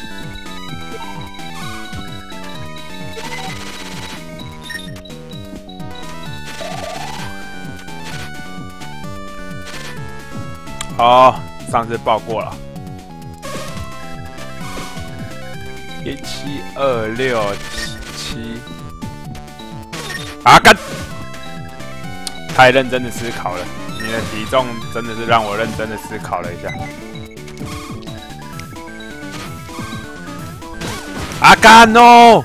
哦。上次报过了，一七二六七七，啊干！太认真的思考了，你的体重真的是让我认真的思考了一下。啊干哦！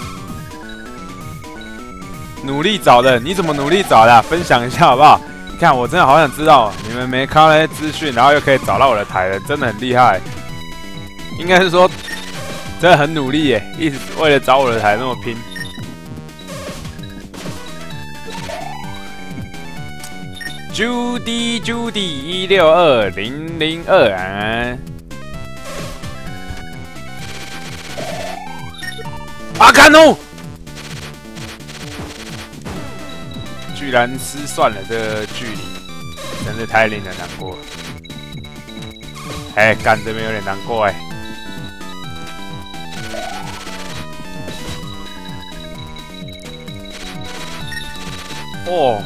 努力找的，你怎么努力找的、啊？分享一下好不好？看，我真的好想知道你们没看到那些资讯，然后又可以找到我的台的，真的很厉害。应该是说，真的很努力耶，一直为了找我的台那么拼。Judy Judy 一六二零零二啊！阿甘哦！居然失算了这个距离，真是太令人难过了。哎，干这边有点难过哎。哦，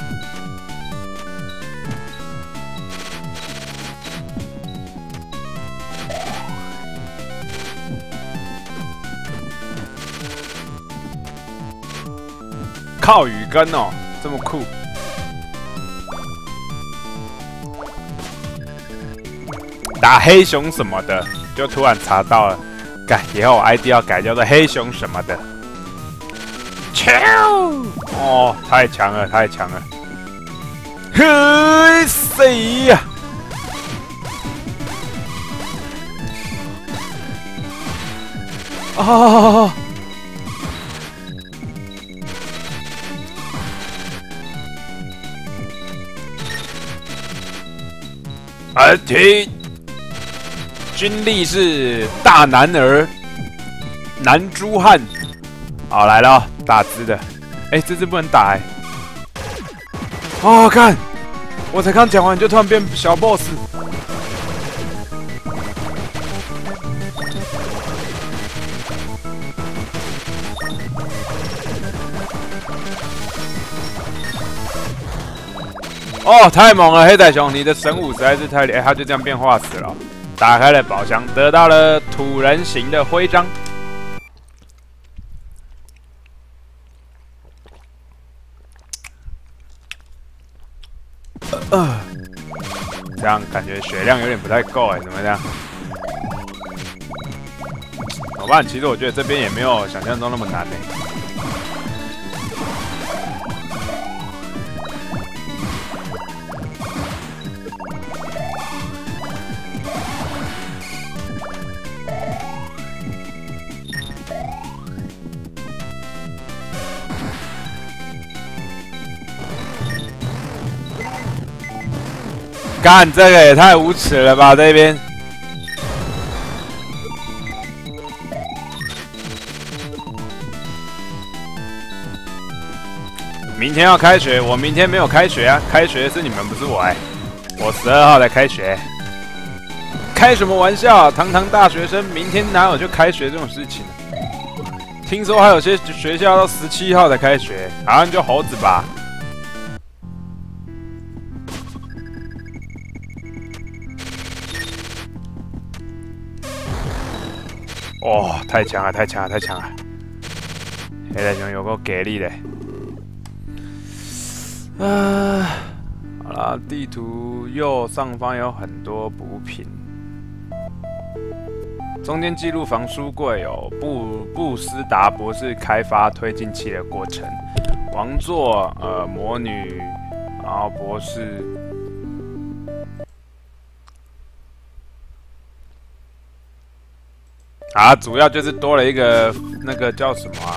靠雨根哦。这么酷！打黑熊什么的，就突然查到了，改以后我 I D 要改叫做黑熊什么的。哦，太强了，太强了！嘿，谁呀？哦。而且，军力是大男儿，男猪汉。好来了，大只的。哎、欸，这只不能打哎、欸。哦，看，我才刚讲完，就突然变小 boss。哦，太猛了，黑仔熊，你的神武实在是太厉害、欸，他就这样变化死了。打开了宝箱，得到了土人形的徽章。呃，这样感觉血量有点不太够哎，怎么样？怎么办？其实我觉得这边也没有想象中那么难哎。干这个也太无耻了吧！这边，明天要开学，我明天没有开学啊！开学是你们，不是我哎、欸，我十二号才开学。开什么玩笑啊！堂堂大学生，明天哪有就开学这种事情？听说还有些学校到十七号才开学，好像就猴子吧。哦，太强了，太强了，太强了！ 黑大熊有够给力的。啊，好啦，地图右上方有很多补品，中间记录房书柜有布布斯达博士开发推进器的过程，王座呃魔女，然后博士。 啊，主要就是多了一个那个叫什么啊？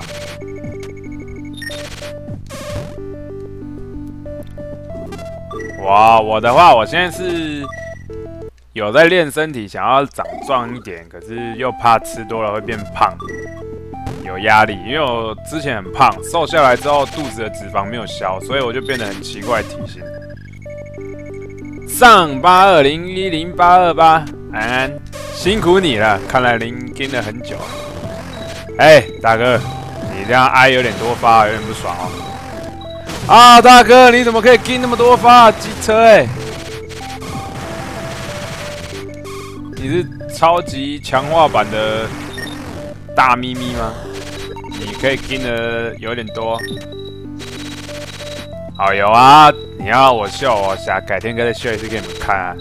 哇，我的话，我现在是有在练身体，想要长壮一点，可是又怕吃多了会变胖，有压力。因为我之前很胖，瘦下来之后肚子的脂肪没有消，所以我就变得很奇怪体型。上八二零一零八二八，安安。 辛苦你了，看来您跟了很久。哎，大哥，你这样挨有点多发，有点不爽哦。啊，大哥，你怎么可以跟那么多发？机车哎、欸，你是超级强化版的大咪咪吗？你可以跟的有点多。好有啊，你要我秀，我想改天再秀一次给你们看啊。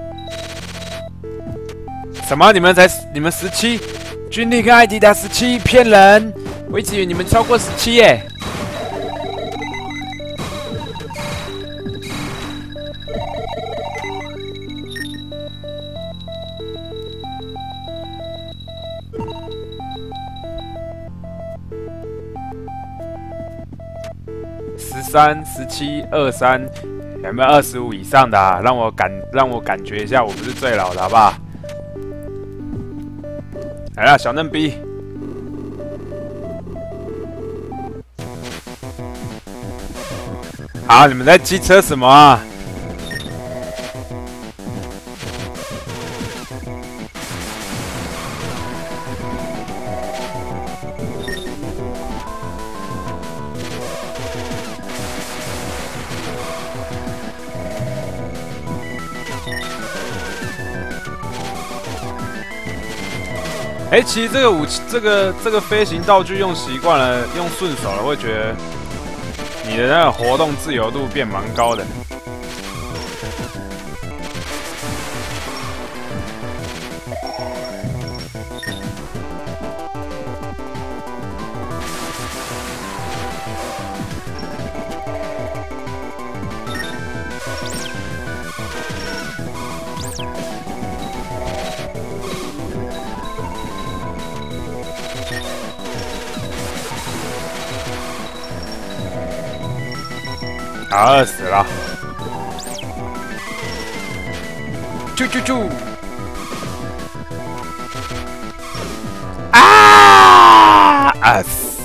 什么？你们才你们十七？军力跟艾迪达十七，骗人！我一直以为你们超过十七耶。十三、十七、二三，有没有二十五以上的啊？让我感让我感觉一下，我不是最老的，好不好？ 来了，小嫩逼！好，你们在机车什么啊？哎、欸，其实这个武器，这个这个飞行道具用习惯了，用顺手了，会觉得你的那个活动自由度变蛮高的。好，饿死了！啾啾啾！啊！啊死！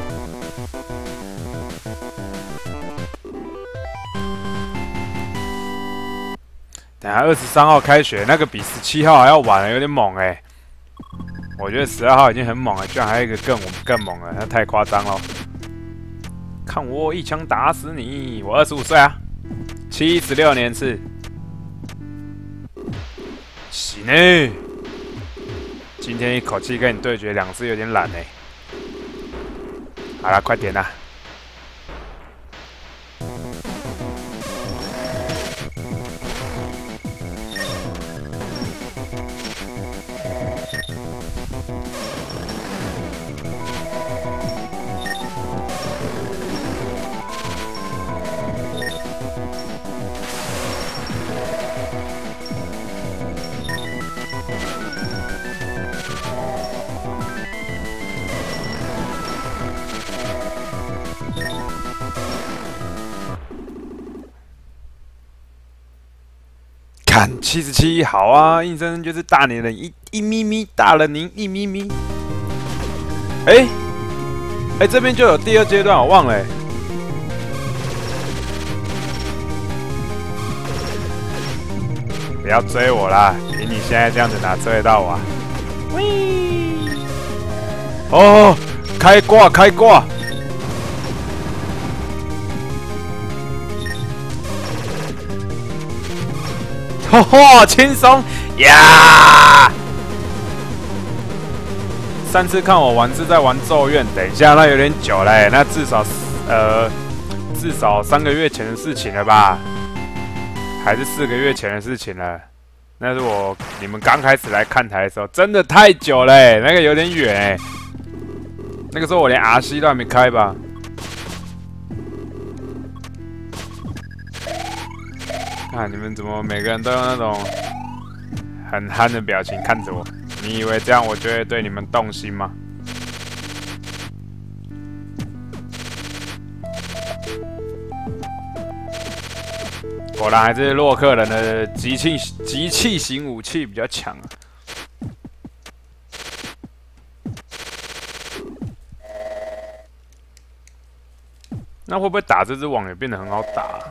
等下二十三号开学，那个比十七号还要晚了，有点猛哎、欸。我觉得十二号已经很猛了，居然还有一个更更猛了，那太夸张了。 看我一枪打死你！我二十五岁啊，七十六年次。行呢，今天一口气跟你对决两次有点懒呢。好了，快点啦！看七十七，好啊，硬生生就是大你人一一咪咪，大了您一咪咪。哎、欸，哎、欸，这边就有第二阶段，我忘了、欸。不要追我啦！凭你现在这样子哪追得到我啊？喂！哦，开挂，开挂！吼吼，轻松呀！ 上次看我玩是在玩咒怨，等一下那有点久嘞，那至少呃至少三个月前的事情了吧，还是四个月前的事情了。那是我你们刚开始来看台的时候，真的太久嘞，那个有点远哎。那个时候我连 R C 都还没开吧。看你们怎么每个人都用那种很憨的表情看着我，你以为这样我就会对你们动心吗？果然还是洛克人的集气集气型武器比较强啊。那会不会打这只网也变得很好打啊？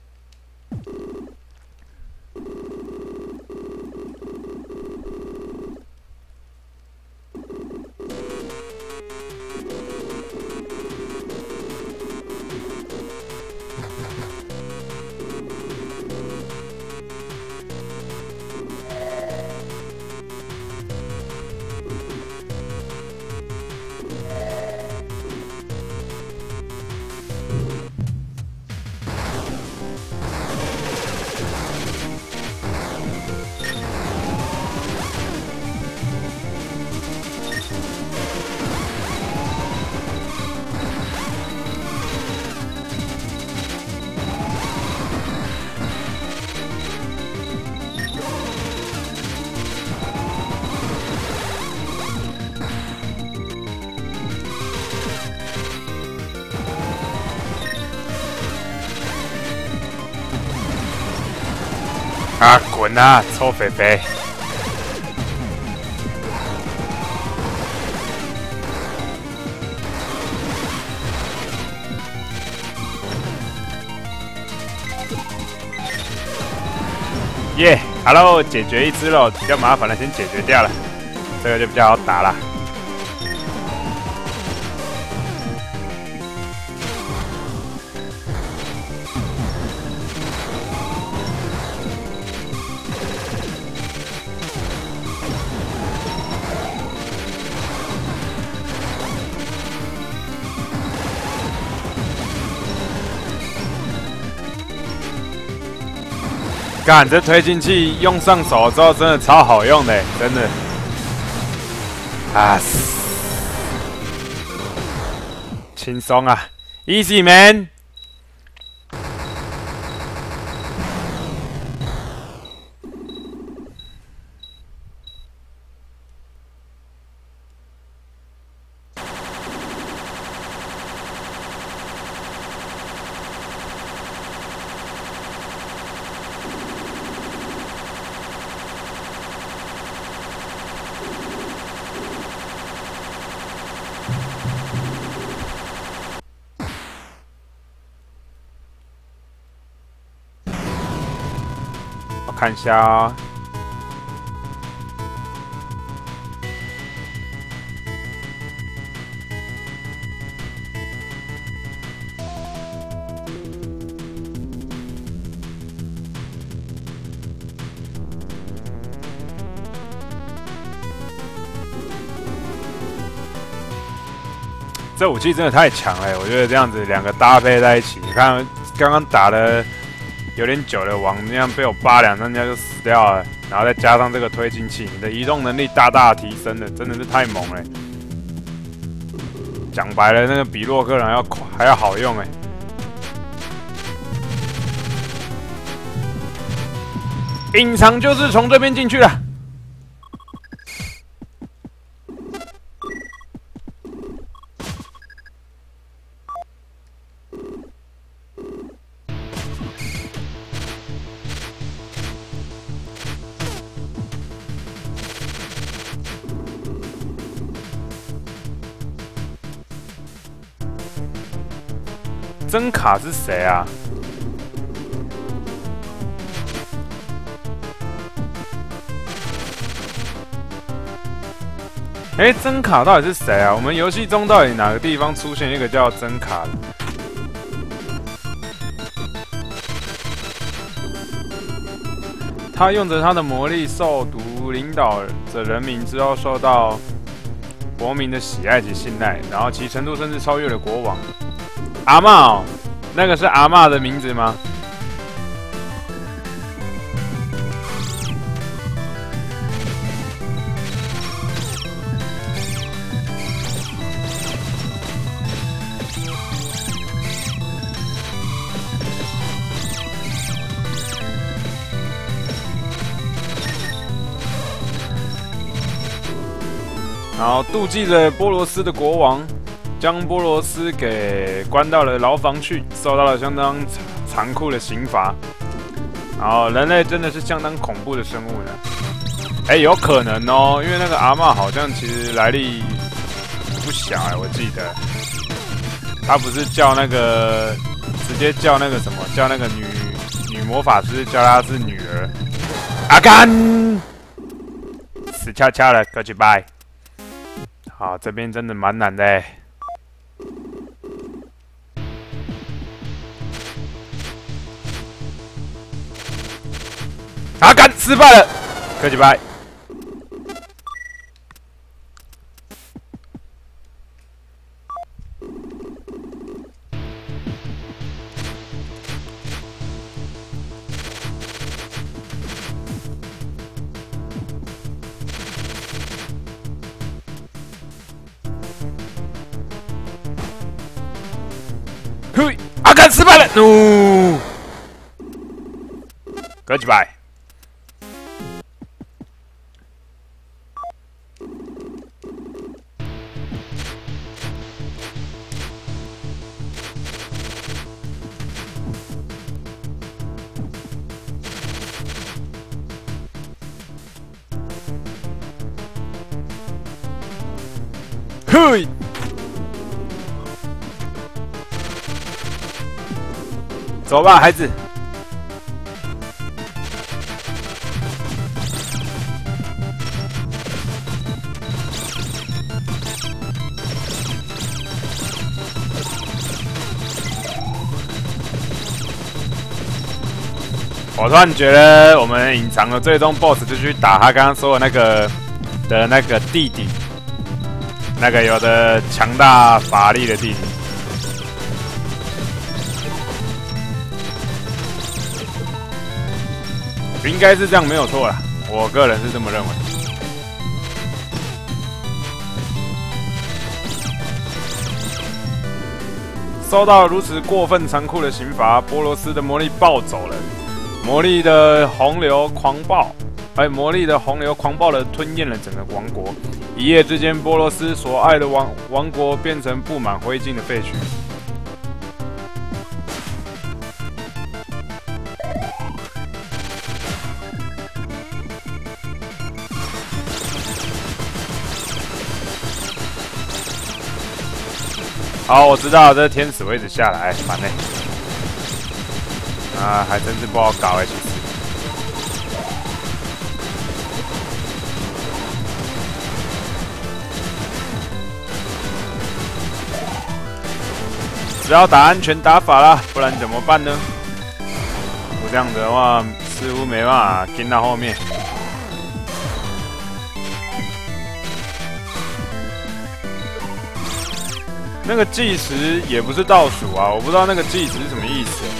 啊，滚啊，臭肥肥！耶 ，Hello， 解决一只喽，比较麻烦的先解决掉了，这个就比较好打了。干，这推进器用上手之后真的超好用的，真的。啊，轻松啊 ，easy man。看一下哦，这武器真的太强了，我觉得这样子两个搭配在一起，你看刚刚打的。有点久了，网那样被我扒两三下就死掉了，然后再加上这个推进器，你的移动能力大大提升了，真的是太猛了。讲白了，那个比洛克人要快还要好用哎。隐藏就是从这边进去了。真卡是谁啊？哎，真卡到底是谁啊？我们游戏中到底哪个地方出现一个叫真卡的？他用着他的魔力受毒，领导着人民之后受到国民的喜爱及信赖，然后其程度甚至超越了国王。阿嬷哦，那个是阿嬷的名字吗？然后妒忌着波罗斯的国王，将波罗斯给关到了牢房去，受到了相当残酷的刑罚。然后人类真的是相当恐怖的生物呢。哎，有可能哦，因为那个阿嬷好像其实来历不小哎，我记得他不是叫那个直接叫那个什么，叫那个女女魔法师叫她是女儿。阿甘，死翘翘了 ，Goodbye。好，这边真的蛮难的哎。啊，干失败了，科技拜。嘿，阿甘失败了，no， 科技拜。嘿，走吧，孩子。我突然觉得，我们隐藏的最终 B O S S 就去打他刚刚说的那个的那个弟弟。那个有的强大法力的弟弟，应该是这样没有错啦，我个人是这么认为。受到如此过分残酷的刑罚，波罗斯的魔力暴走了，魔力的洪流狂暴，哎，魔力的洪流狂暴地吞咽了整个王国。一夜之间，波罗斯所爱的王王国变成布满灰烬的废墟。好，我知道这天使会一直下来，烦嘞、欸。啊，还真是不好搞哎、欸，其实。只要打安全打法啦，不然怎么办呢？不这样子的话，似乎没办法跟到后面。那个计时也不是倒数啊，我不知道那个计时是什么意思。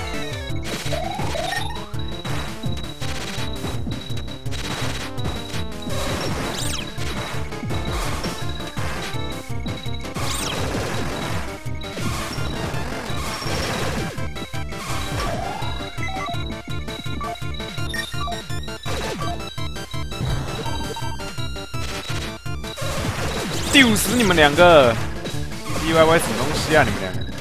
丢死你们两个 ！D Y Y 什么东西啊？你们两个！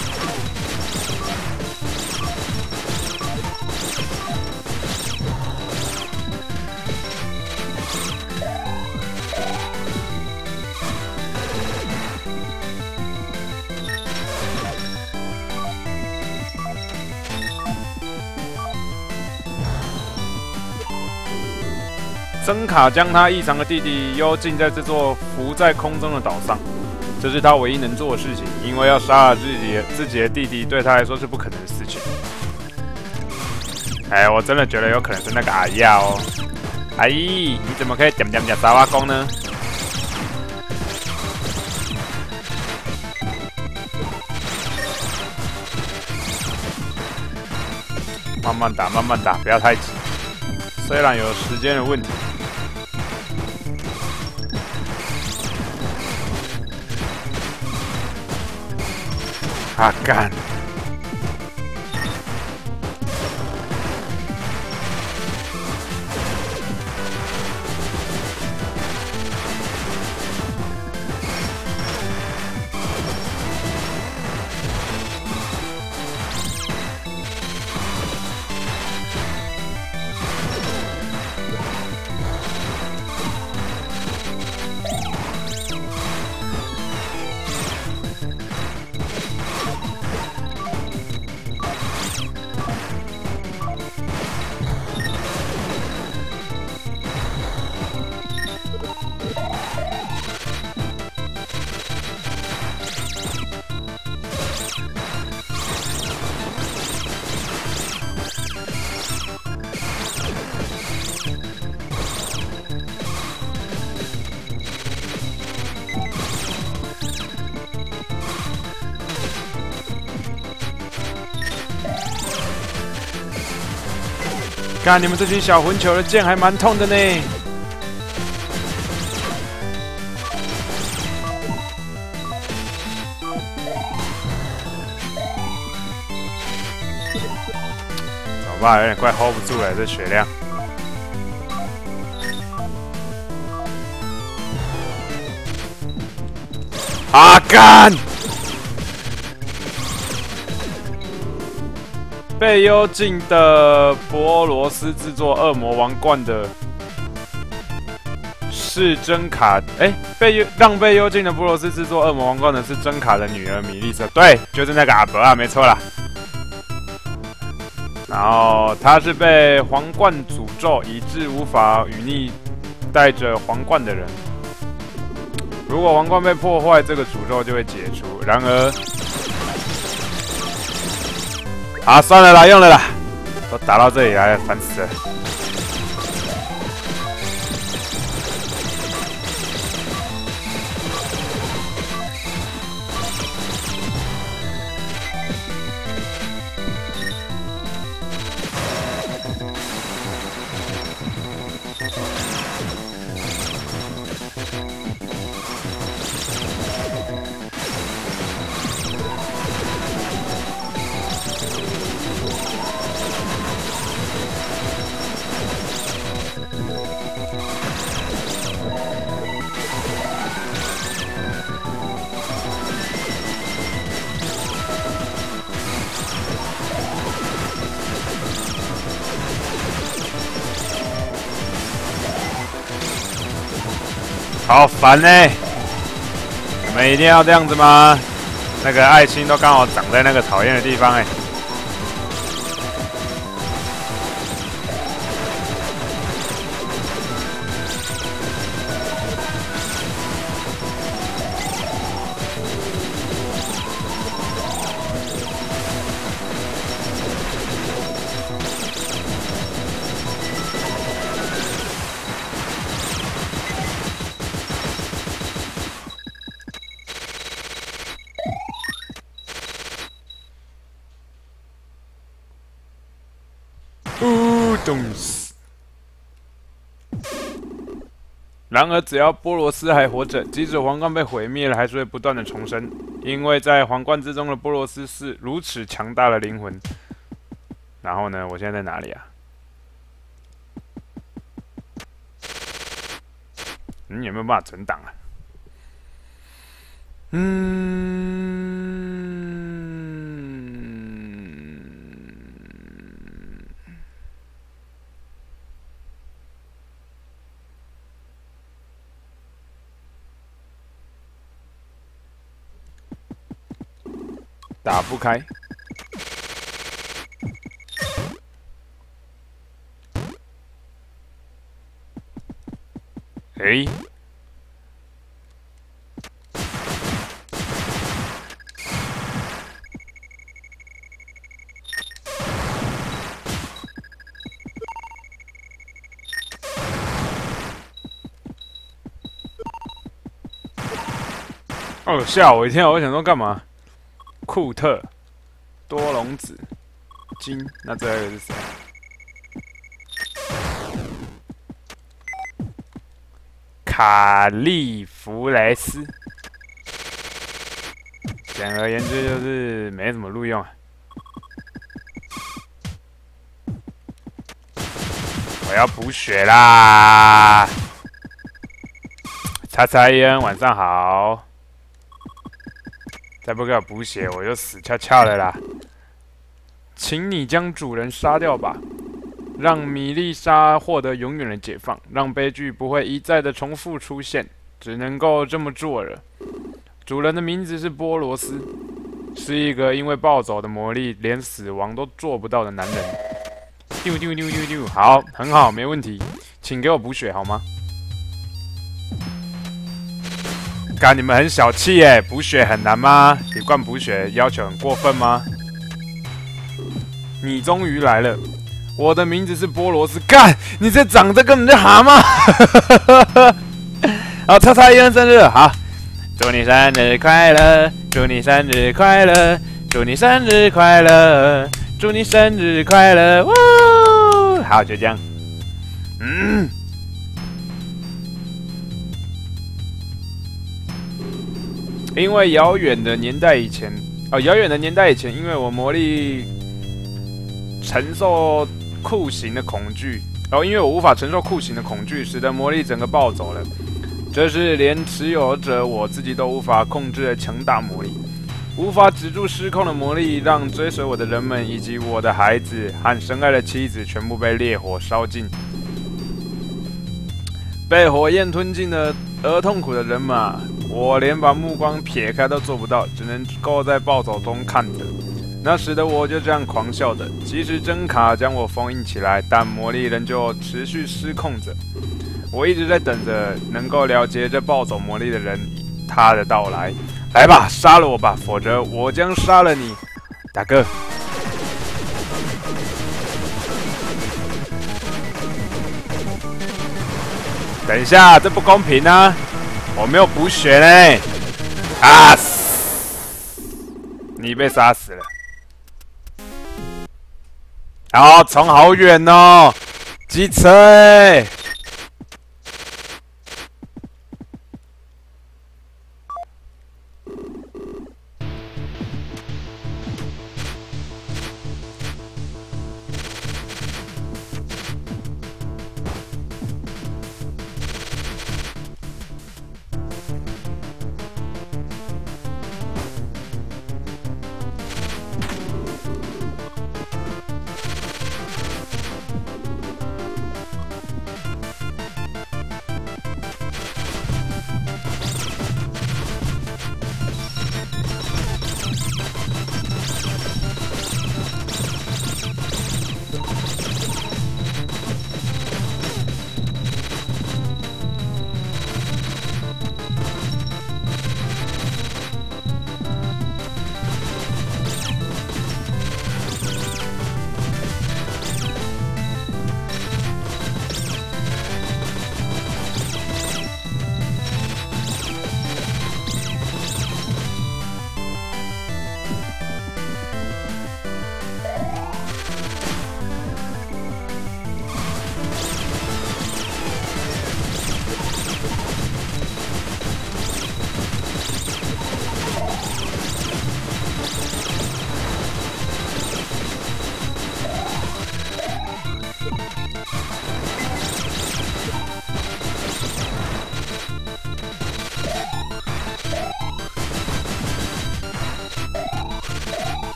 曾卡将他异常的弟弟幽禁在这座浮在空中的岛上，这是他唯一能做的事情，因为要杀了自己的自己的弟弟对他来说是不可能的事情。哎，我真的觉得有可能是那个阿亚哦。阿姨，你怎么可以点点点沙瓦公呢？ 慢慢打，慢慢打，不要太急。虽然有时间的问题。啊干！看你们这群小混球的剑还蛮痛的呢。怎么办？有点快 hold 不住了，这血量。啊干！被幽禁的波罗斯制作恶魔王冠的是真卡，哎、欸，被让被幽禁的波罗斯制作恶魔王冠的是真卡的女儿米莉瑟，对，就是那个阿伯啊，没错啦。然后他是被皇冠诅咒，以致无法与逆带着皇冠的人。如果皇冠被破坏，这个诅咒就会解除。然而。啊，算了啦，用了啦，都打到这里来了，烦死了。好烦呢、欸！你们一定要这样子吗？那个爱心都刚好长在那个讨厌的地方哎、欸。呜，冻死！然而，只要波罗斯还活着，即使皇冠被毁灭了，还是会不断的重生，因为在皇冠之中的波罗斯是如此强大的灵魂。然后呢，我现在在哪里啊？嗯，有没有办法存档啊？嗯。打不开。诶、欸。哦，吓我一跳！我想说干嘛？库特多龙子金，那最后一个是谁？卡利弗雷斯。简而言之，就是没什么录用啊。我要补血啦！叉叉伊恩，晚上好。再不给我补血，我就死翘翘了啦！请你将主人杀掉吧，让米丽莎获得永远的解放，让悲剧不会一再的重复出现，只能够这么做了。主人的名字是波罗斯，是一个因为暴走的魔力连死亡都做不到的男人。丢丢丢丢丢，好，很好，没问题，请给我补血好吗？干，你们很小气耶，补血很难吗？一罐补血要求很过分吗？你终于来了，我的名字是波罗斯。干，你这长得根本就蛤蟆！好，叉叉伊恩生日，好，祝你生日快乐，祝你生日快乐，祝你生日快乐，祝你生日快乐！哇，好，就这样。嗯。因为遥远的年代以前，哦，遥远的年代以前，因为我魔力承受酷刑的恐惧，哦，因为我无法承受酷刑的恐惧，使得魔力整个暴走了。这是连持有者我自己都无法控制的强大魔力，无法止住失控的魔力，让追随我的人们以及我的孩子和深爱的妻子全部被烈火烧尽，被火焰吞尽了而痛苦的人们啊！我连把目光撇开都做不到，只能够在暴走中看着。那时的我就这样狂笑着，即使真卡将我封印起来，但魔力仍旧持续失控着。我一直在等着能够了结这暴走魔力的人他的到来。来吧，杀了我吧，否则我将杀了你，大哥。等一下，这不公平啊！我没有补血呢！啊！你被杀死了。然后冲好远哦，机车欸！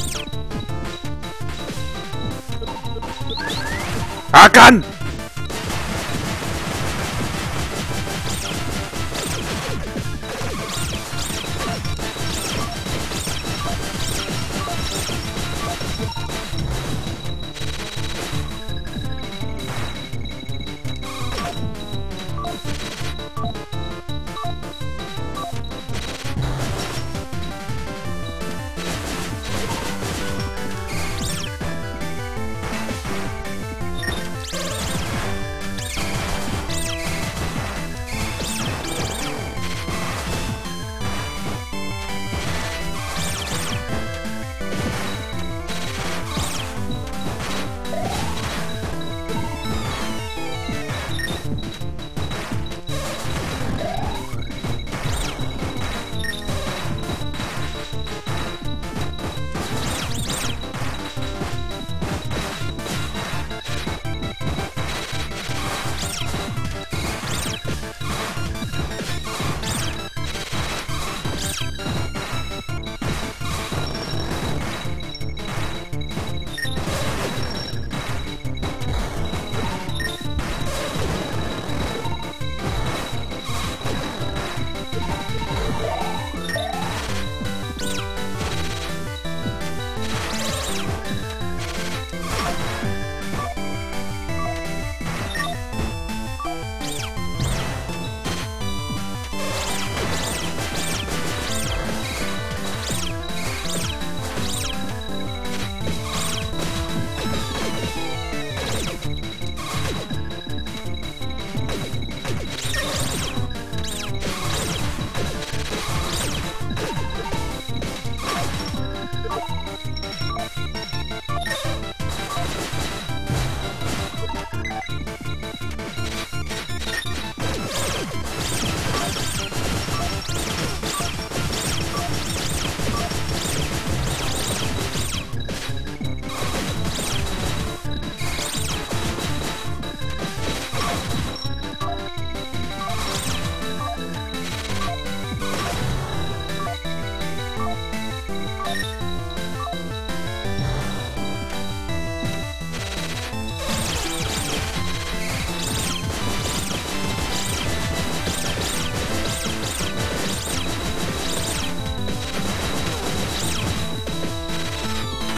阿甘，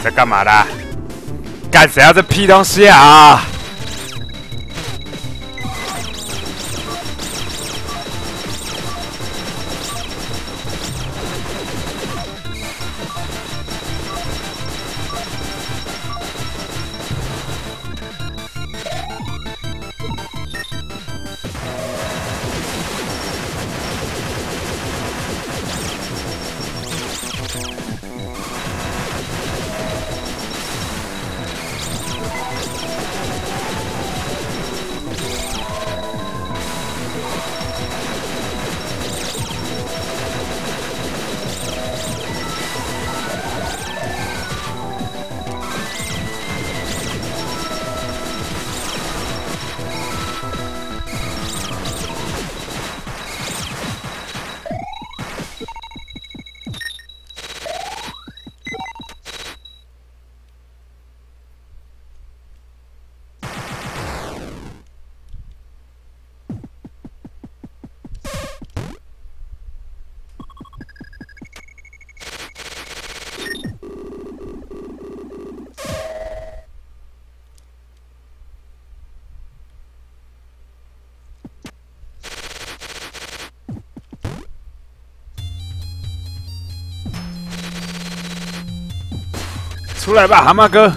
在干嘛啦？干谁要这屁东西啊？出来吧，蛤蟆哥！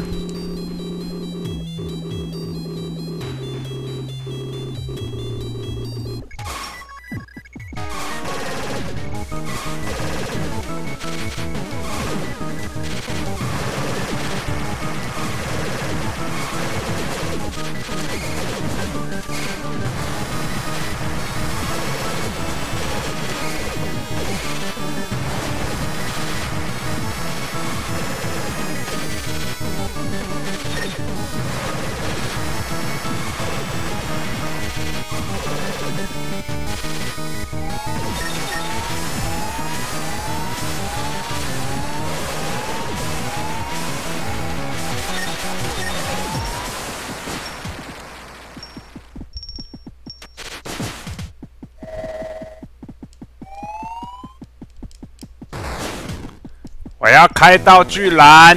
我要开道具栏。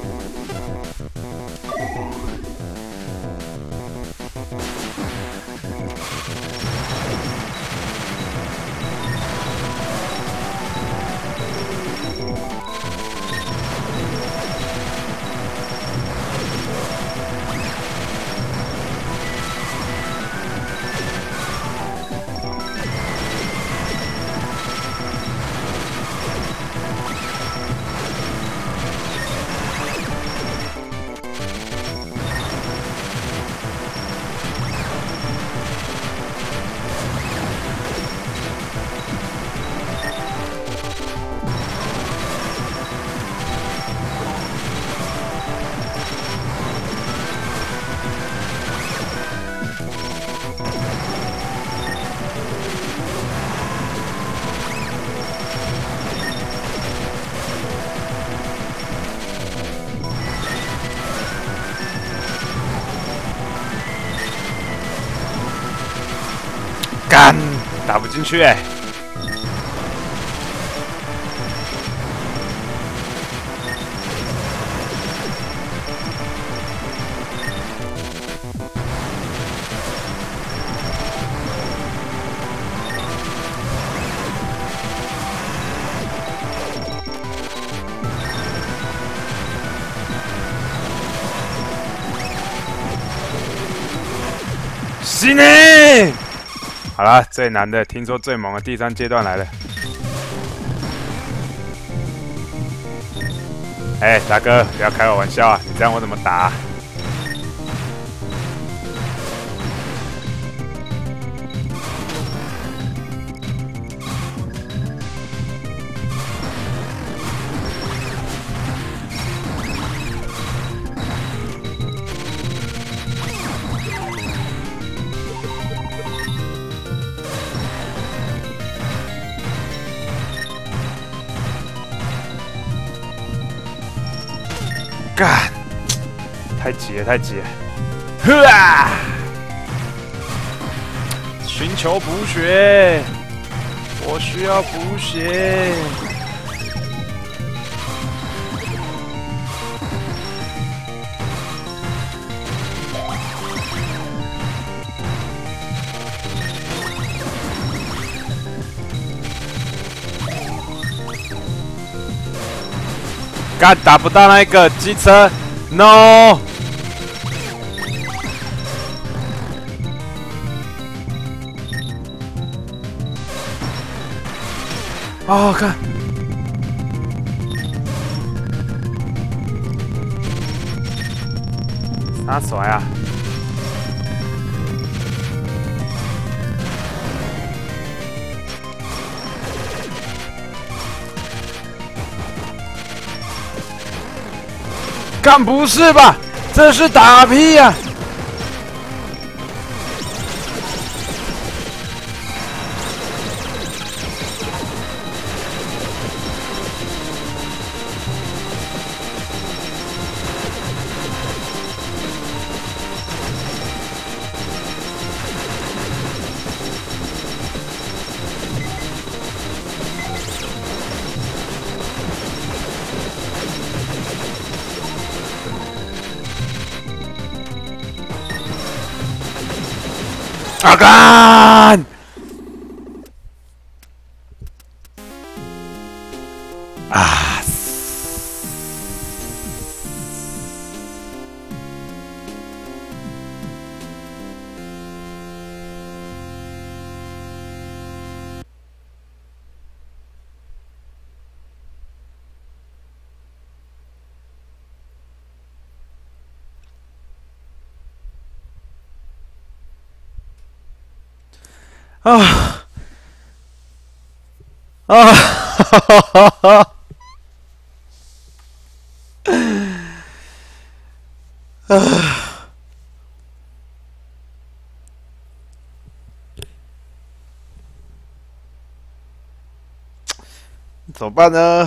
干，打不进去哎、欸！是呢。好了，最难的，听说最猛的第三阶段来了。哎、欸，大哥，不要开我玩笑啊！你这样我怎么打、啊？干！太急了，太急了！呵啊！寻求补血，我需要补血。 干打不到那个机车 ，no！ 哦，看，啥甩啊？干不是吧？这是打屁呀、啊！啊干！啊！啊啊！哈哈哈哈！啊！怎么办呢？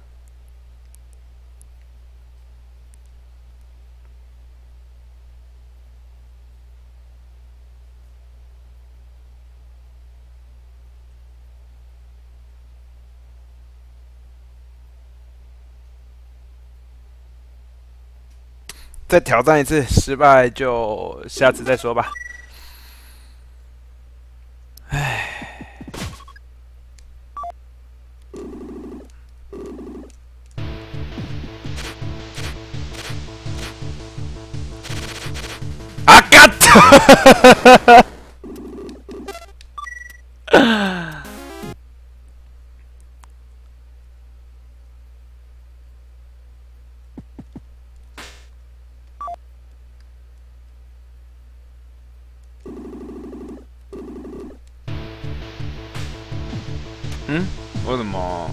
再挑战一次，失败就下次再说吧。唉，啊干！嗯？为什么？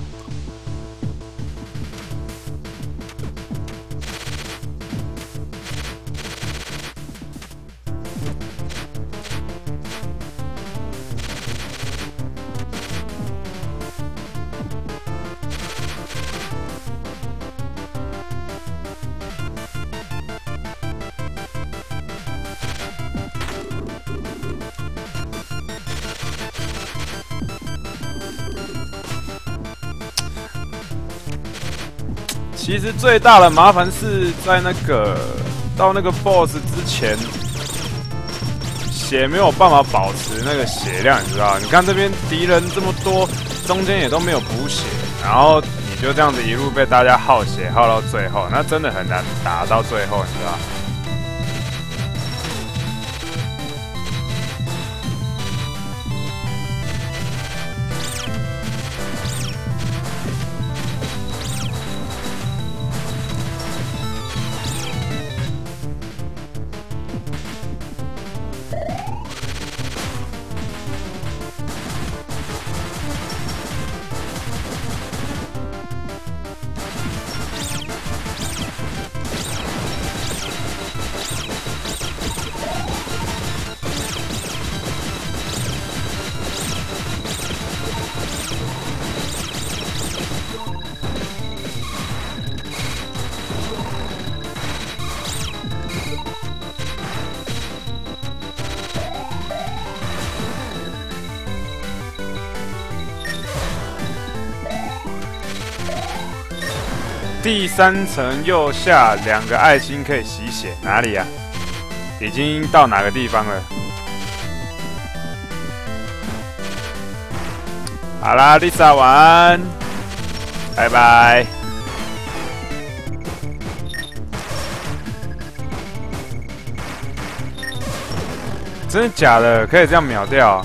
其实最大的麻烦是在那个到那个 boss 之前，血没有办法保持那个血量，你知道？你看这边敌人这么多，中间也都没有补血，然后你就这样子一路被大家耗血耗到最后，那真的很难打到最后，你知道？第三层右下两个爱心可以洗血，哪里呀、啊？已经到哪个地方了？好啦 ，Lisa 晚安，拜拜。 真的假的？可以这样秒掉？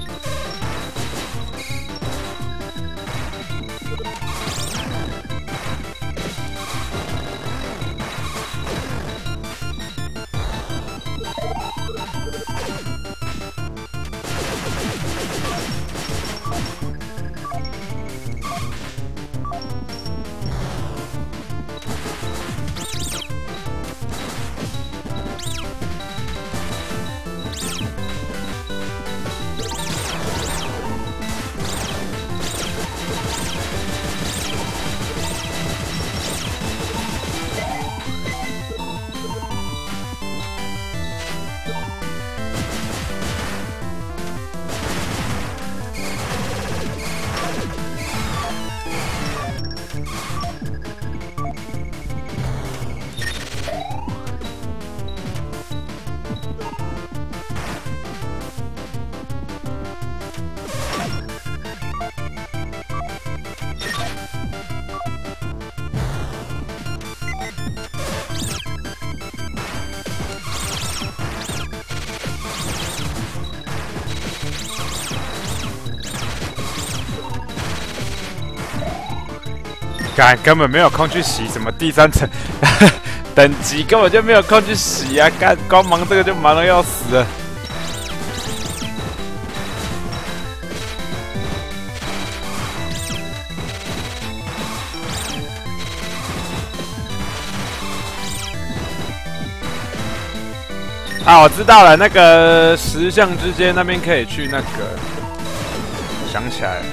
干根本没有空去洗，什么第三层等级根本就没有空去洗啊！干光忙这个就忙得要死了。啊，我知道了，那个石像之间那边可以去那个，想起来了。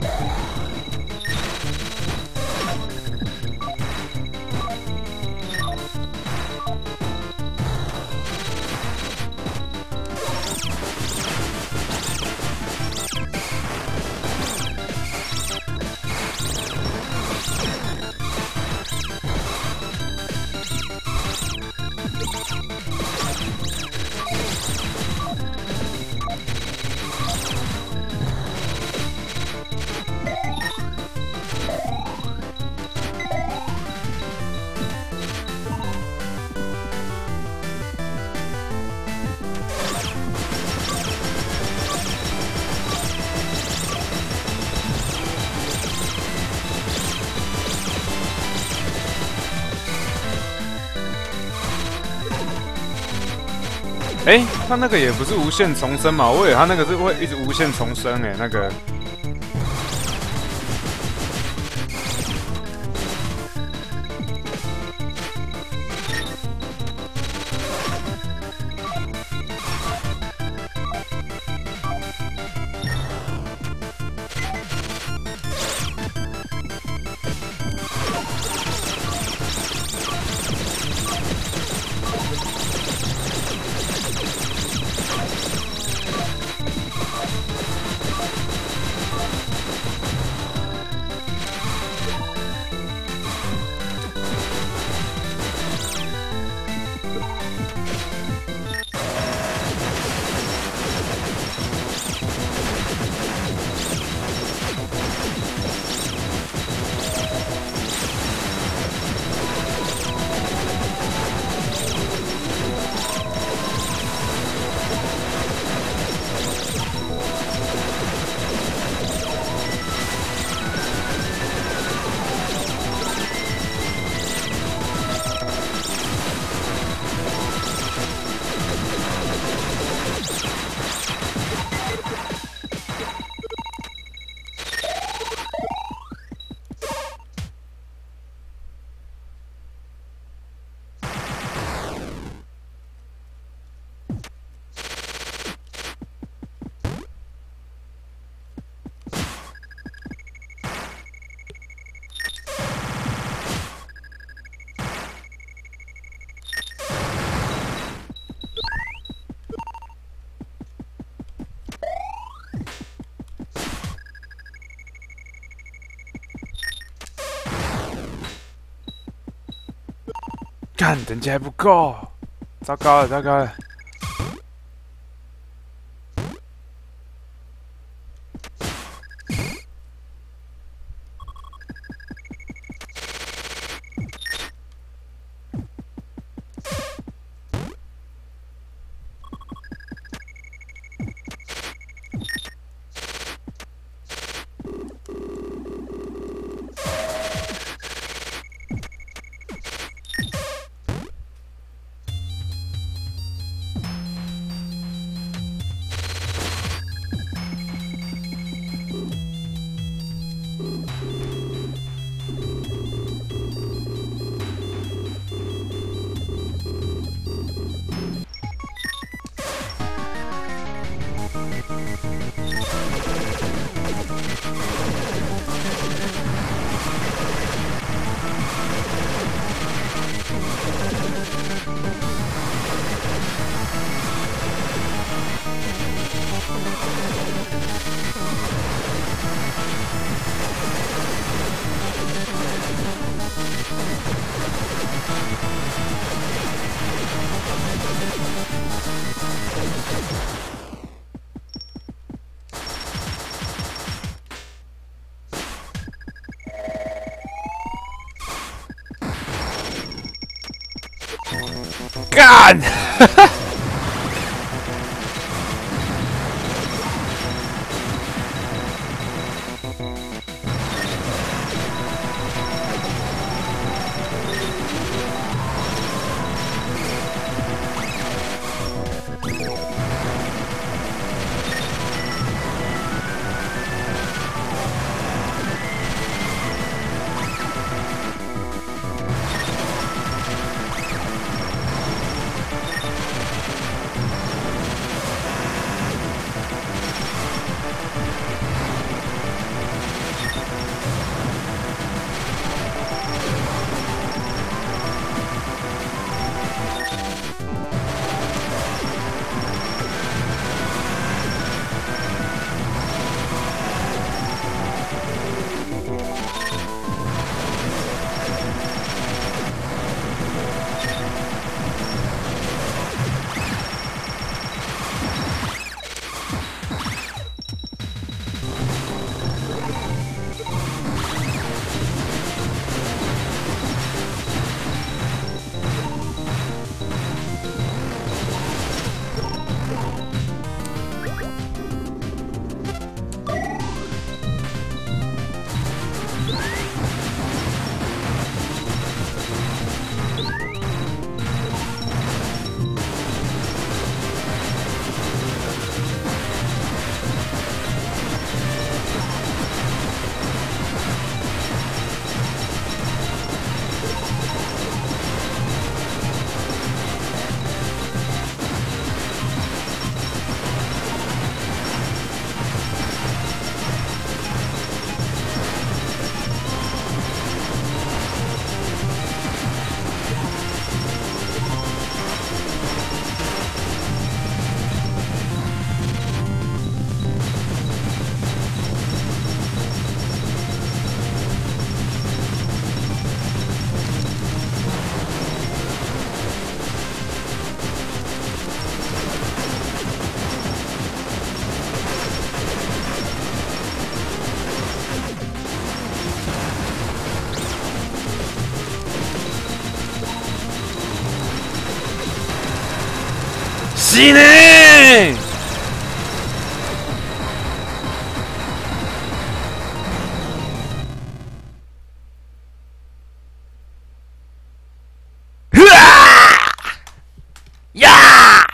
哎、欸，他那个也不是无限重生嘛？我以为他那个是会一直无限重生哎、欸，那个。干，等级还不够，糟糕了，糟糕了！ 干！死ねー！うわー！やー！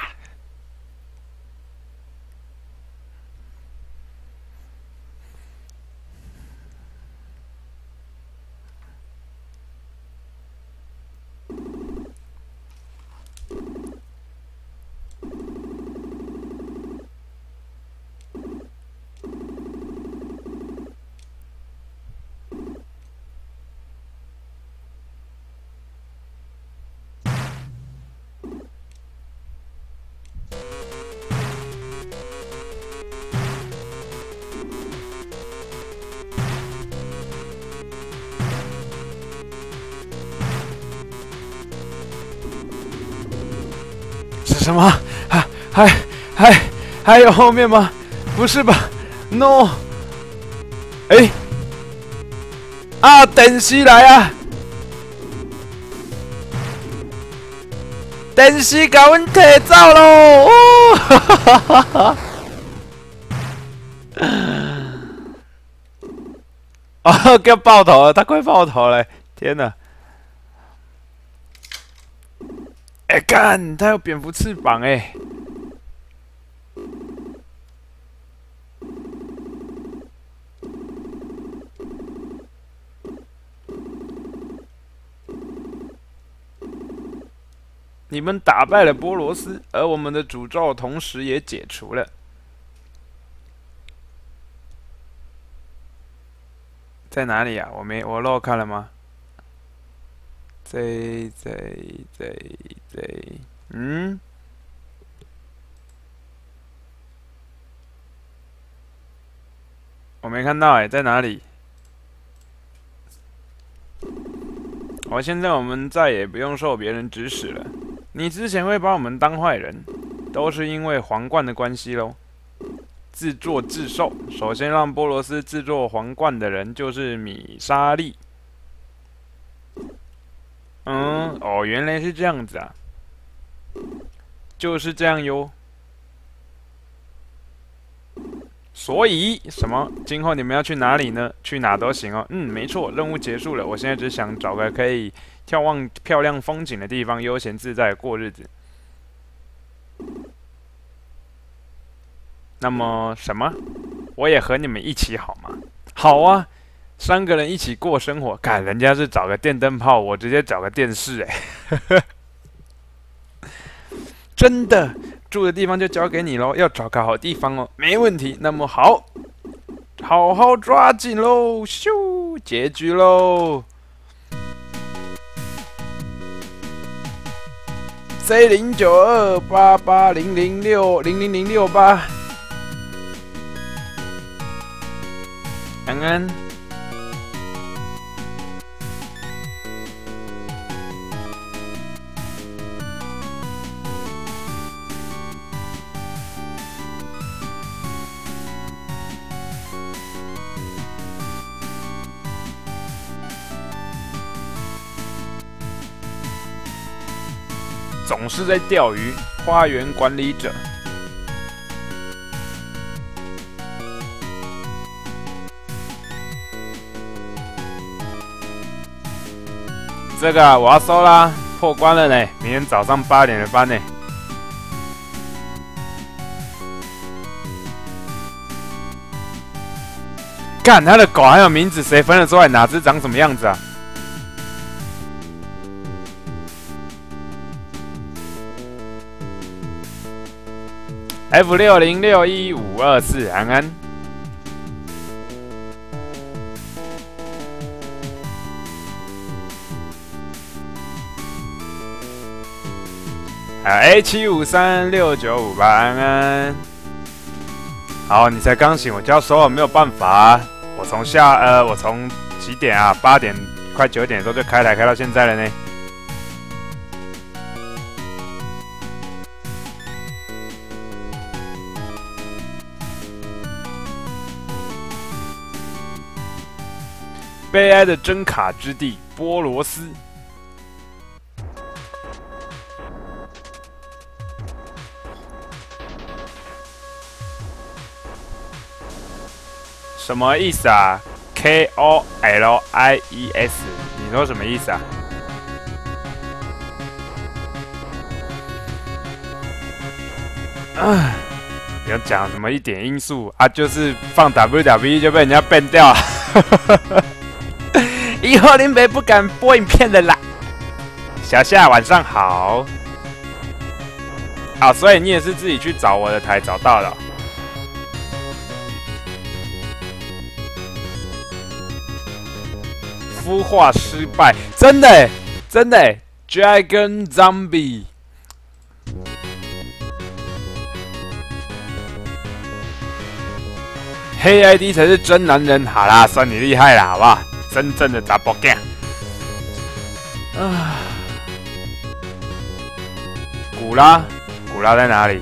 是什么？还还还还有后面吗？不是吧 ？No！ 哎，啊，电视来啊！电视甲阮摕走咯！哦，哈哈哈哈！哦，要爆头了，他快爆头了！天哪！哎、欸，干，他有蝙蝠翅膀哎、欸！你们打败了波罗斯，而我们的诅咒同时也解除了。在哪里啊？我没我漏看了吗？这这这这，嗯，我没看到哎、欸，在哪里？我现在我们再也不用受别人指使了。你之前会把我们当坏人，都是因为皇冠的关系喽。自作自受。首先让波罗斯制作皇冠的人就是米莎莉。嗯，哦，原来是这样子啊。 就是这样哟。所以什么？今后你们要去哪里呢？去哪都行哦。嗯，没错，任务结束了。我现在只想找个可以眺望漂亮风景的地方，悠闲自在的过日子。那么什么？我也和你们一起好吗？好啊，三个人一起过生活。干，人家是找个电灯泡，我直接找个电视哎。真的，住的地方就交给你喽，要找个好地方哦。没问题。那么好，好好抓紧喽！咻，结局喽。C 零九二八八零零六零零零六八。安安，总是在钓鱼。花园管理者。这个、啊、我要收啦，破关了呢，明天早上八点的班呢。干，他的狗还有名字，谁分得出来哪只长什么样子啊？F 六零六一五二四，安安。还有 A 七五三六九五八，安安。好，你才刚醒，我就要收了，没有办法、啊。我从下呃，我从几点啊？八点快九点的时候就开台，开到现在了呢。悲哀的真卡之地波罗斯。什么意思啊 ？K O L I E S， 你说什么意思啊？啊，不要讲什么一点因素啊，就是放 W W E 就被人家 ban 掉了。以后林北不敢播影片了啦。小夏晚上好。好，所以你也是自己去找我的台找到了。孵化失败，真的耶，真的耶 ，Dragon Zombie。黑 I D 才是真男人，好啦，算你厉害啦，好不好？真正的 double game。啊，古拉，古拉在哪里？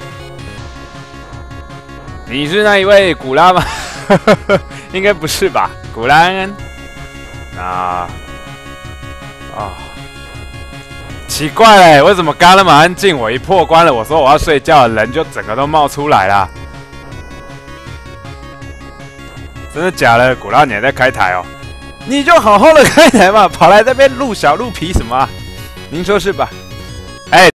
你是那一位古拉吗？应该不是吧？古拉安。啊，啊，奇怪嘞，为什么刚那么安静？我一破关了，我说我要睡觉，人就整个都冒出来了。真的假的？古拉你还在开台哦？你就好好的开台嘛，跑来这边录小录皮什么、啊？您说是吧？哎。